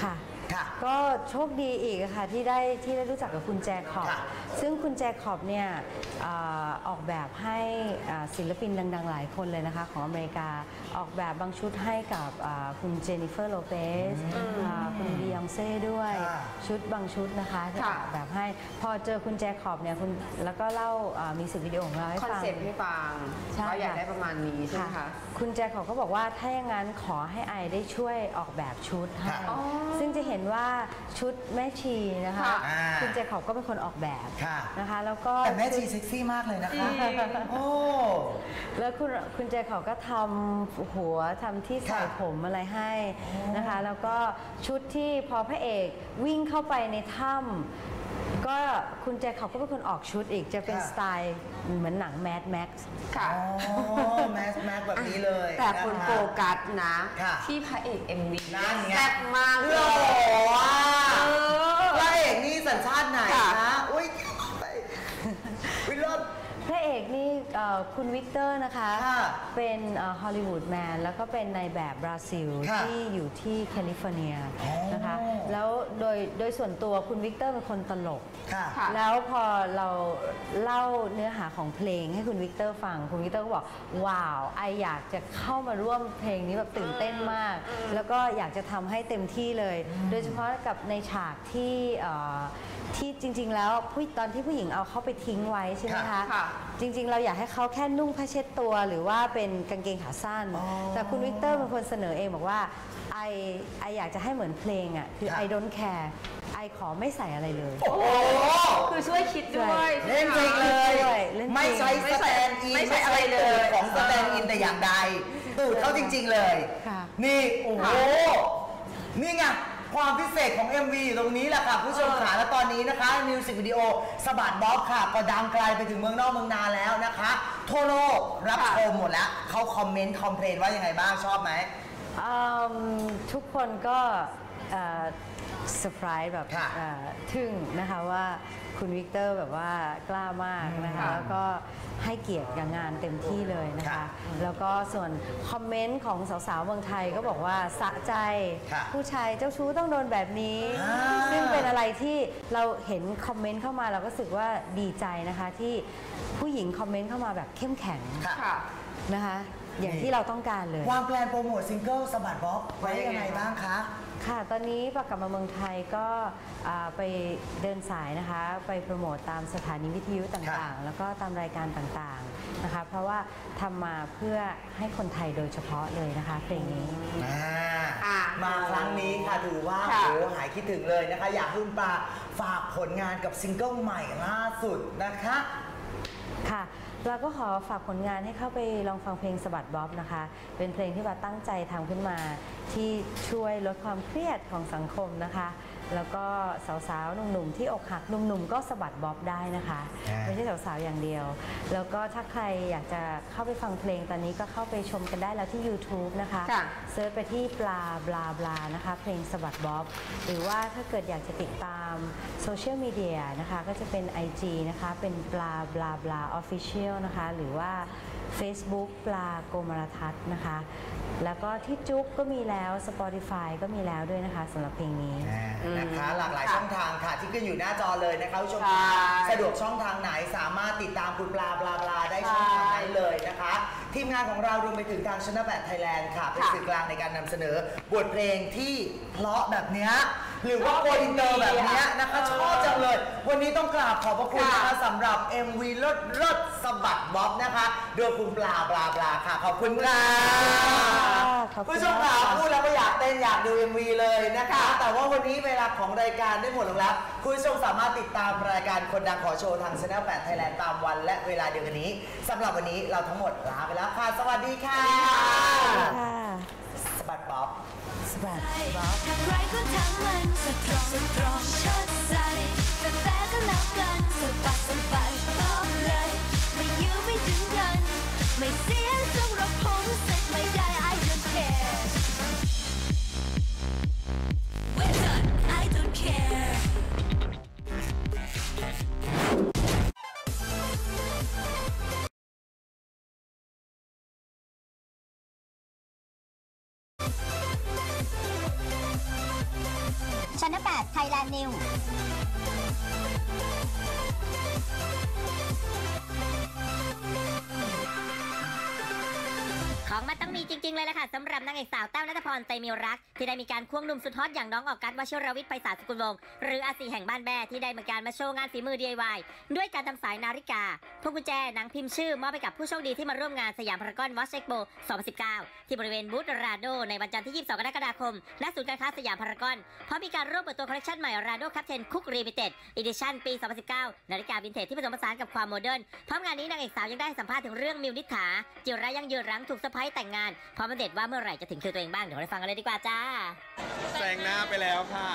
ก็โชคดีอีกค่ะที่ได้รู้จักกับคุณแจคอบซึ่งคุณแจคอบเนี่ยออกแบบให้ศิลปินดังๆหลายคนเลยนะคะของอเมริกาออกแบบบางชุดให้กับคุณเจนนิเฟอร์โลเปสคุณบียองเซ่ด้วยชุดบางชุดนะคะที่ออกแบบให้พอเจอคุณแจคอบเนี่ยคุณแล้วก็เล่ามิวสิกวิดีโอของเราให้ฟังคอนเซ็ปต์ให้ฟังก็อยากได้ประมาณนี้ใช่ไหมคะคุณแจคอบก็บอกว่าถ้าอย่างนั้นขอให้ไอได้ช่วยออกแบบชุดให้ซึ่งจะเห็นว่าชุดแม่ชีนะคะคุณแจคอบก็เป็นคนออกแบบนะคะแล้วก็แต่แม่ชีเซ็กซี่มากเลยนะคะโอ้แล้วคุณแจคอบก็ทำหัวทำที่ใส่ผมอะไรให้นะคะแล้วก็ชุดที่พอพระเอกวิ่งเข้าไปในถ้ำก็คุณแจคอบก็เป็นคนออกชุดอีกจะเป็นสไตล์เหมือนหนังแมดแม็กซ์ค่ะแมดแม็กซ์แบบนี้เลยแต่คนโฟกัสนะที่พระเอก MV นั่นไงแซ่บมากเลยพระเอกนี่สัญชาติไหนนะอุ้ยวิลล์พระเอกนี่คุณวิกเตอร์นะคะเป็นฮอลลีวูดแมนแล้วก็เป็นนายแบบบราซิลที่อยู่ที่แคลิฟอร์เนียนะคะแล้วโดยส่วนตัวคุณวิกเตอร์เป็นคนตลกแล้วพอเราเล่าเนื้อหาของเพลงให้คุณวิกเตอร์ฟังคุณวิกเตอร์ก็บอกว้าวไออยากจะเข้ามาร่วมเพลงนี้แบบตื่นเต้นมากแล้วก็อยากจะทำให้เต็มที่เลยโดยเฉพาะกับในฉากที่จริงๆแล้วตอนที่ผู้หญิงเอาเขาไปทิ้งไว้ใช่ไหมคะจริงๆเราอยากให้เขาแค่นุ่งผ้าเช็ดตัวหรือว่าเป็นกางเกงขาสั้นแต่คุณวิกเตอร์เป็นคนเสนอเองบอกว่าไออยากจะให้เหมือนเพลงอ่ะคือ I don't care ไอขอไม่ใส่อะไรเลยโอ้คือช่วยคิดด้วยเล่นจริงเลยไม่ใช้สแตนด์อินไม่ใช่อะไรเลยของสแตนด์อินแต่อย่างใดตูดเขาจริงๆเลยนี่โอ้โหนี่ไงความพิเศษของ MV อยู่ตรงนี้แหละค่ะผู้ชมขาและตอนนี้นะคะมิวสิกวิดีโอสะบัดบ๊อบค่ะก็ดังไกลไปถึงเมืองนอกเมืองนาแล้วนะคะทั่วโลกรับชมหมดแล้วเขาคอมเมนต์คอมเพลนว่ายังไงบ้างชอบไหมทุกคนก็เซอร์ไพรส์แบบทึ่งนะคะว่าคุณวิกเตอร์แบบว่ากล้ามากนะคะแล้วก็ให้เกียรติกับงานเต็มที่เลยนะคะแล้วก็ส่วนคอมเมนต์ของสาวๆเมืองไทยก็บอกว่าสะใจผู้ชายเจ้าชู้ต้องโดนแบบนี้ซึ่งเป็นอะไรที่เราเห็นคอมเมนต์เข้ามาเราก็รู้สึกว่าดีใจนะคะที่ผู้หญิงคอมเมนต์เข้ามาแบบเข้มแข็งนะคะอย่างที่เราต้องการเลยวางแผนโปรโมทซิงเกิลสะบัดบ๊อบไว้ยังไงบ้างคะค่ะตอนนี้พอกลับมาเมืองไทยก็ไปเดินสายนะคะไปโปรโมทตามสถานีวิทยุต่างๆแล้วก็ตามรายการต่างๆนะคะเพราะว่าทำมาเพื่อให้คนไทยโดยเฉพาะเลยนะคะเพลงนี้มาครั้งนี้ค่ะถือว่าโอ้หายคิดถึงเลยนะคะอยากให้คุณปาฝากผลงานกับซิงเกิลใหม่ล่าสุดนะคะค่ะเราก็ขอฝากผลงานให้เข้าไปลองฟังเพลงสะบัดบ๊อบนะคะเป็นเพลงที่ว่าตั้งใจทำขึ้นมาที่ช่วยลดความเครียดของสังคมนะคะแล้วก็สาวๆหนุ่มๆที่อกหักหนุ่มๆก็สะบัดบ๊อบได้นะคะไม่ใช่สาวๆอย่างเดียวแล้วก็ถ้าใครอยากจะเข้าไปฟังเพลงตอนนี้ก็เข้าไปชมกันได้แล้วที่ YouTube นะคะเซิร์ชไปที่ปลาบลาบลานะคะเพลงสะบัดบ๊อบหรือว่าถ้าเกิดอยากจะติดตามโซเชียลมีเดียนะคะก็จะเป็น IG นะคะเป็นปลาบลาบลา Official นะคะหรือว่า Facebook ปลาโกมารทัศน์นะคะแล้วก็ที่จุ๊กก็มีแล้ว Spotify ก็มีแล้วด้วยนะคะสำหรับเพลงนี้นะคะหลากหลายช่องทางค่ะที่ขึ้นอยู่หน้าจอเลยนะคะผู้ชมสะดวกช่องทางไหนสามารถติดตามคุณปลาบลาบลาได้ช่องทางนั้นเลยนะคะทีมงานของเรารวมไปถึงทางชนะแบบไทยแลนด์ค่ะเป็นสื่อกลางในการนำเสนอบทเพลงที่เพราะแบบนี้หรือว่าโกอินเตอร์แบบนี้นะคะชอบจังเลยวันนี้ต้องกราบขอบพระคุณนะคะสำหรับ MV รถสะบัดบ๊อบนะคะโดยคุณปลาบลาบลาค่ะขอบคุณค่ะผู้ชมค่ะพูดแล้วก็อยากเต้นอยากดู MV เลยนะคะแต่ว่าวันนี้เวลาของรายการได้หมดลงแล้วคุณผู้ชมสามารถติดตามรายการคนดังขอโชว์ทาง Channel 8 Thailand ตามวันและเวลาเดียวกันนี้สำหรับวันนี้เราทั้งหมดลาไปแล้วค่ะสวัสดีค่ะสะบัดบ๊อบสะบัดบ๊อบใครก็ทำมันสตรองเชิดใส่แต่ก็แล้วกันสะบัดบ๊อบเลยไม่ยื้อไม่ดึงกันไม่เสียสำหรับผมเสร็จไม่ได้ I don't care We're done I don't care ชั้น 8 Thailand New ของมันต้องมีจริงๆเลยละค่ะสำหรับนางเอกสาวแต้วณัฐพร ใจมีรักที่ได้มีการควงหนุ่มสุดฮอตอย่างน้องออกัสวชิรวิทย์ไพศาลสกุลวงศ์หรืออาซีแห่งบ้านแบ่ที่ได้มีการมาโชว์งานฝีมือ DIY ด้วยการทำสายนาฬิกาพวงกุญแจหนังพิมพ์ชื่อมอบไปกับผู้โชคดีที่มาร่วมงานสยามพารากอนวอชเอ็กโป 2019 ที่บริเวณบูธราโดในวันจันทร์ที่ 22 กรกฎาคมณศูนย์การค้าสยามพารากอนเพราะมีการร่วมเปิดตัวคอลเลคชันใหม่ราโดคัพ10 Cook Limited Edition ปี 2019 นาฬิกาวินเทจที่ผสมผสานกับความโมเดิร์นพร้อมงานนี้นางเอกสาวยังได้สัมภาษณ์ถึงเรื่องมิวนิษฐาจิระยั่งยืนรั้งถูกเซอร์ไพรส์แต่งงานพร้อมอัปเดตว่าเมื่อไหร่จะถึงคิวตัวเองบ้างเดี๋ยวไปฟังกันเลยดีกว่าจ้าแซงหน้าไปแล้วค่ะ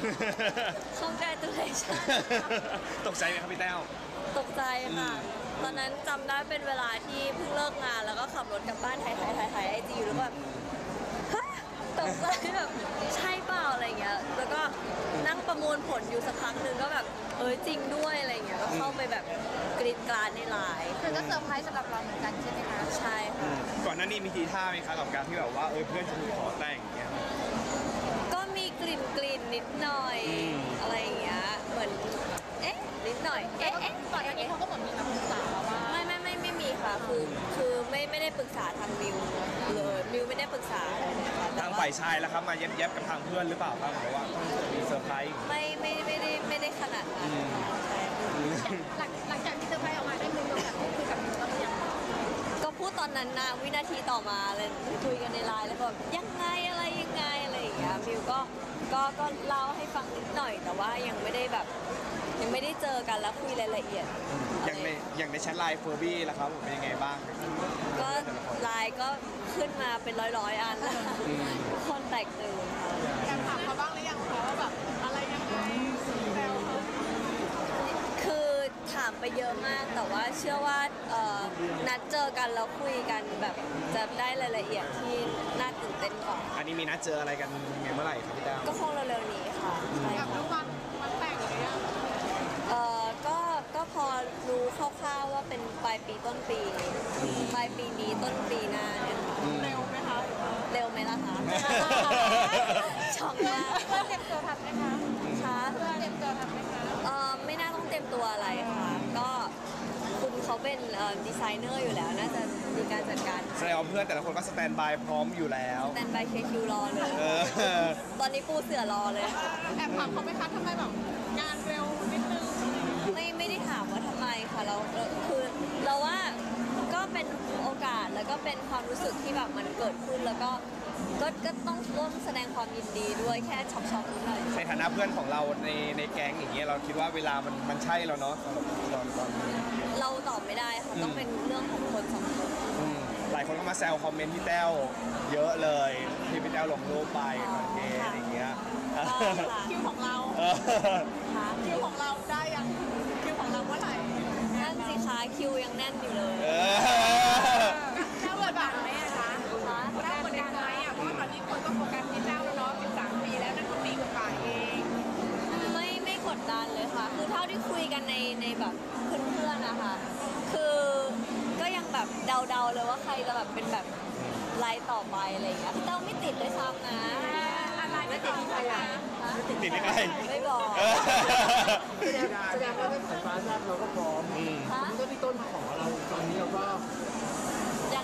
Congratulations ตกใจไหมครับพี่แต้วตกใจค่ะ ตอนนั้นจำได้เป็นเวลาที่เพิ่งเลิกงานแล้วก็ขับรถกลับบ้านถ่ายไอจีอยู่แล้วแบบตกใจแบบใช่เปล่าอะไรเงี้ยแล้วก็นั่งประมวลผลอยู่สักพักหนึ่งก็แบบจริงด้วยอะไรเงี้ยก็เข้าไปแบบกรีดกราดในไลน์คือก็เซอร์ไพรส์สำหรับเราเหมือนกันใช่ไหมคะใช่ค่ะก่อนหน้านี้มีทีท่าไหมคะกับการที่แบบว่าเพื่อนจะมีขอแต่งอย่างเงี้ยก็มีกลิ่นนิดหน่อยอะไรอย่างเงี้ยเหมือนนิดหน่อยก่อนหน้านี้เขาก็เหมือนมีมาปรึกษาเราว่าไม่มีค่ะคือไม่ได้ปรึกษาทางมิวเลยมิวไม่ได้ปรึกษาอะไรเลยค่ะทางฝ่ายชายแล้วครับมาแยบกับทางเพื่อนหรือเปล่าครับหรือว่ามีเซอร์ไพรส์ไม่ได้ขนาดนั้นหลังจากที่เซอร์ไพรส์ออกมาได้คุยกับมิวแล้วหรือยังก็พูดตอนนั้นนะวินาทีต่อมาเลยคุยกันในไลน์แล้วแบบยังไงอะไรอย่างเงี้ยมิวก็เล่าให้ฟังนิดหน่อยแต่ว่ายังไม่ได้เจอกันแล้วคุยรายละเอียดอย่างในแชทไลน์เฟอร์บี้ล่ะครับเป็นยังไงบ้างก็ไลน์ก็ขึ้นมาเป็นร้อยอันทุกคนแตกตื่นอยากถามเขาบ้างหรือยังคะว่าแบบอะไรยังไงแซวเขาคือถามไปเยอะมากแต่ว่าเชื่อว่านัดเจอกันแล้วคุยกันแบบจะได้รายละเอียดที่น่าตื่นเต้นกว่าอันนี้มีนัดเจออะไรกันเมื่อไหร่ครับพี่แต้วก็คงเร็วๆนี้ค่ะอยากรู้วันแต่งหรือยังก็พอรู้คร่าวๆว่าเป็นปลายปีต้นปีปลายปีนี้ต้นปีหน้าเนี่ยค่ะเร็วไหมคะเร็วไหมล่ะคะช็อกมากเตรียมตัวทันไหมคะคะเตรียมตัวทันไหมคะไม่น่าต้องเตรียมตัวอะไรค่ะก็คุณเขาเป็นดีไซเนอร์อยู่แล้วน่าจะมีการจัดการแสดงว่าเพื่อนแต่ละคนก็สแตนบายพร้อมอยู่แล้วสแตนบายเคคิวรอเลยตอนนี้ปูเสือรอเลยแอบถามเขาไหมคะทำไมแบบงานเร็วนิดนึงไม่ได้ถามว่าทำไมค่ะเราคือเราว่าก็เป็นโอกาสแล้วก็เป็นความรู้สึกที่แบบมันเกิดขึ้นแล้วก็ต้องร่วมแสดงความยินดีด้วยแค่ช็อกๆนิดหน่อยในฐานะเพื่อนของเราในแก๊งอย่างเงี้ยเราคิดว่าเวลามันใช่แล้วเนาะตอนเราตอบไม่ได้ค่ะต้องเป็นเรื่องของคนสองคนหลายคนก็มาแซวคอมเมนต์พี่แต้วเยอะเลยที่พี่แต้วลงรูปไปโอเคอะไรเงี้ยคิวของเราคิวของเราได้ยังคิวของเราเมื่อไหร่นั่นสิคะคิวยังแน่นอยู่เลยแต้วกดดันไหมอะคะแต้วกดดันไหมอะเพราะว่าตอนนี้คนก็โฟกัสที่แต้วแล้วเนาะ13 ปีแล้วนั่นก็ปีกว่าเองไม่กดดันเลยค่ะคือเท่าที่คุยกันในแบบเพื่อนๆนะคะคือก็ยังแบบเดาๆเลยว่าใครจะแบบเป็นแบบไลน์ต่อไปอะไรอย่างเงี้ยแต้วไม่ติดเลยซ้ำนะไม่ติดที่ใครอ่ะติดที่ใครไม่บอกแสดงว่าถ้าสายฟ้าแลบเราก็พร้อมถ้าพี่ต้นขอเราตอนนี้เราก็ยัง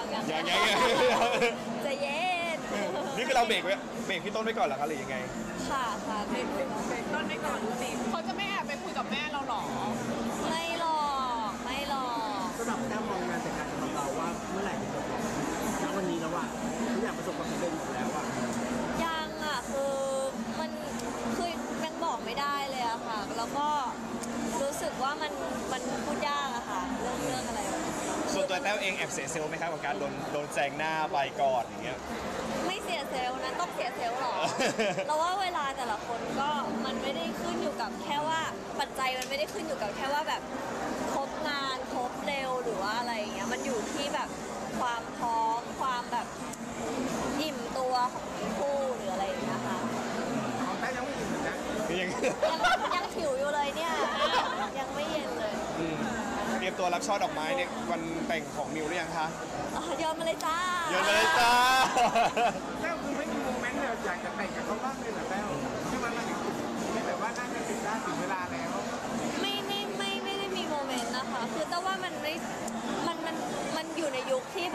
จะเย็นนี่คือเราเบรกพี่ต้นไว้ก่อนเหรอคะหรือยังไงค่ะเบรกต้นไว้ก่อนสิเขาจะไม่แอบไปคุยกับแม่เราหรอไม่หรอกสำหรับแต้วมองงานแต่งงานของเราว่าเมื่อไหร่จะจบณวันนี้แล้วว่าทุกอย่างประสบความสำเร็จหมดแล้วว่ายังอ่ะคือมันคือยังบอกไม่ได้เลยอะค่ะแล้วก็รู้สึกว่ามันพูดยากอะค่ะเรื่องอะไรส่วนตัวแต้วเองแอบเสียเซลล์ไหมครับกับการโดนแซงหน้าไปก่อนอย่างเงี้ยไม่เสียเซลล์นะต้องเสียเซลล์หรอเราว่าเวลาแต่ละคนก็มันไม่ได้ขึ้นอยู่กับแค่ว่าปัจจัยมันไม่ได้ขึ้นอยู่กับแค่ว่าแบบครบงานครบเร็วหรือว่าอะไรอย่างเงี้ยมันอยู่ที่แบบความพร้อมความแบบอิ่มตัวของคู่หรืออะไรอย่างเงี้ยค่ะของแต้ยังไม่อิ่มนะยังหิวอยู่เลยเนี่ยยังไม่เย็นเลยเตรียมตัวรับช่อดอกไม้เนี่ยวันแต่งของมิวหรือยังคะโยนมาเลยจ้าแต้วคือไม่มีโมเมนต์เลยอยากจะแต่งกับเขาบ้างเลยเหรอแต้วใช่ไหม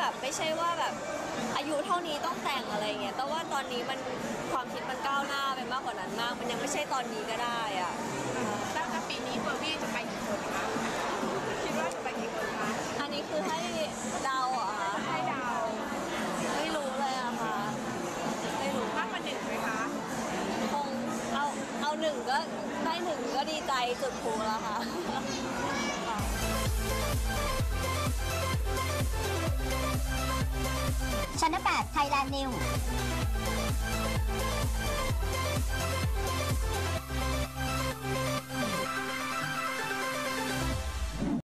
แบบไม่ใช่ว่าแบบอายุเท่านี้ต้องแต่งอะไรเงี้ยแต่ว่าตอนนี้มันความคิดมันก้าวหน้าไปมากกว่านั้นมากมันยังไม่ใช่ตอนนี้ก็ได้อ่ะแล้วถ้าปีนี้เบอร์บี้จะไปกี่คนคะคิดว่าจะไปกี่คนคะอันนี้คือให้เดาเหรอคะให้ดาวไม่รู้เลยอะค่ะไม่รู้มากกว่า1ไหมคะคงเอาหนึ่งก็ได้หนึ่งก็ดีใจจุดพูแล้วค่ะชั้น8 Thailand New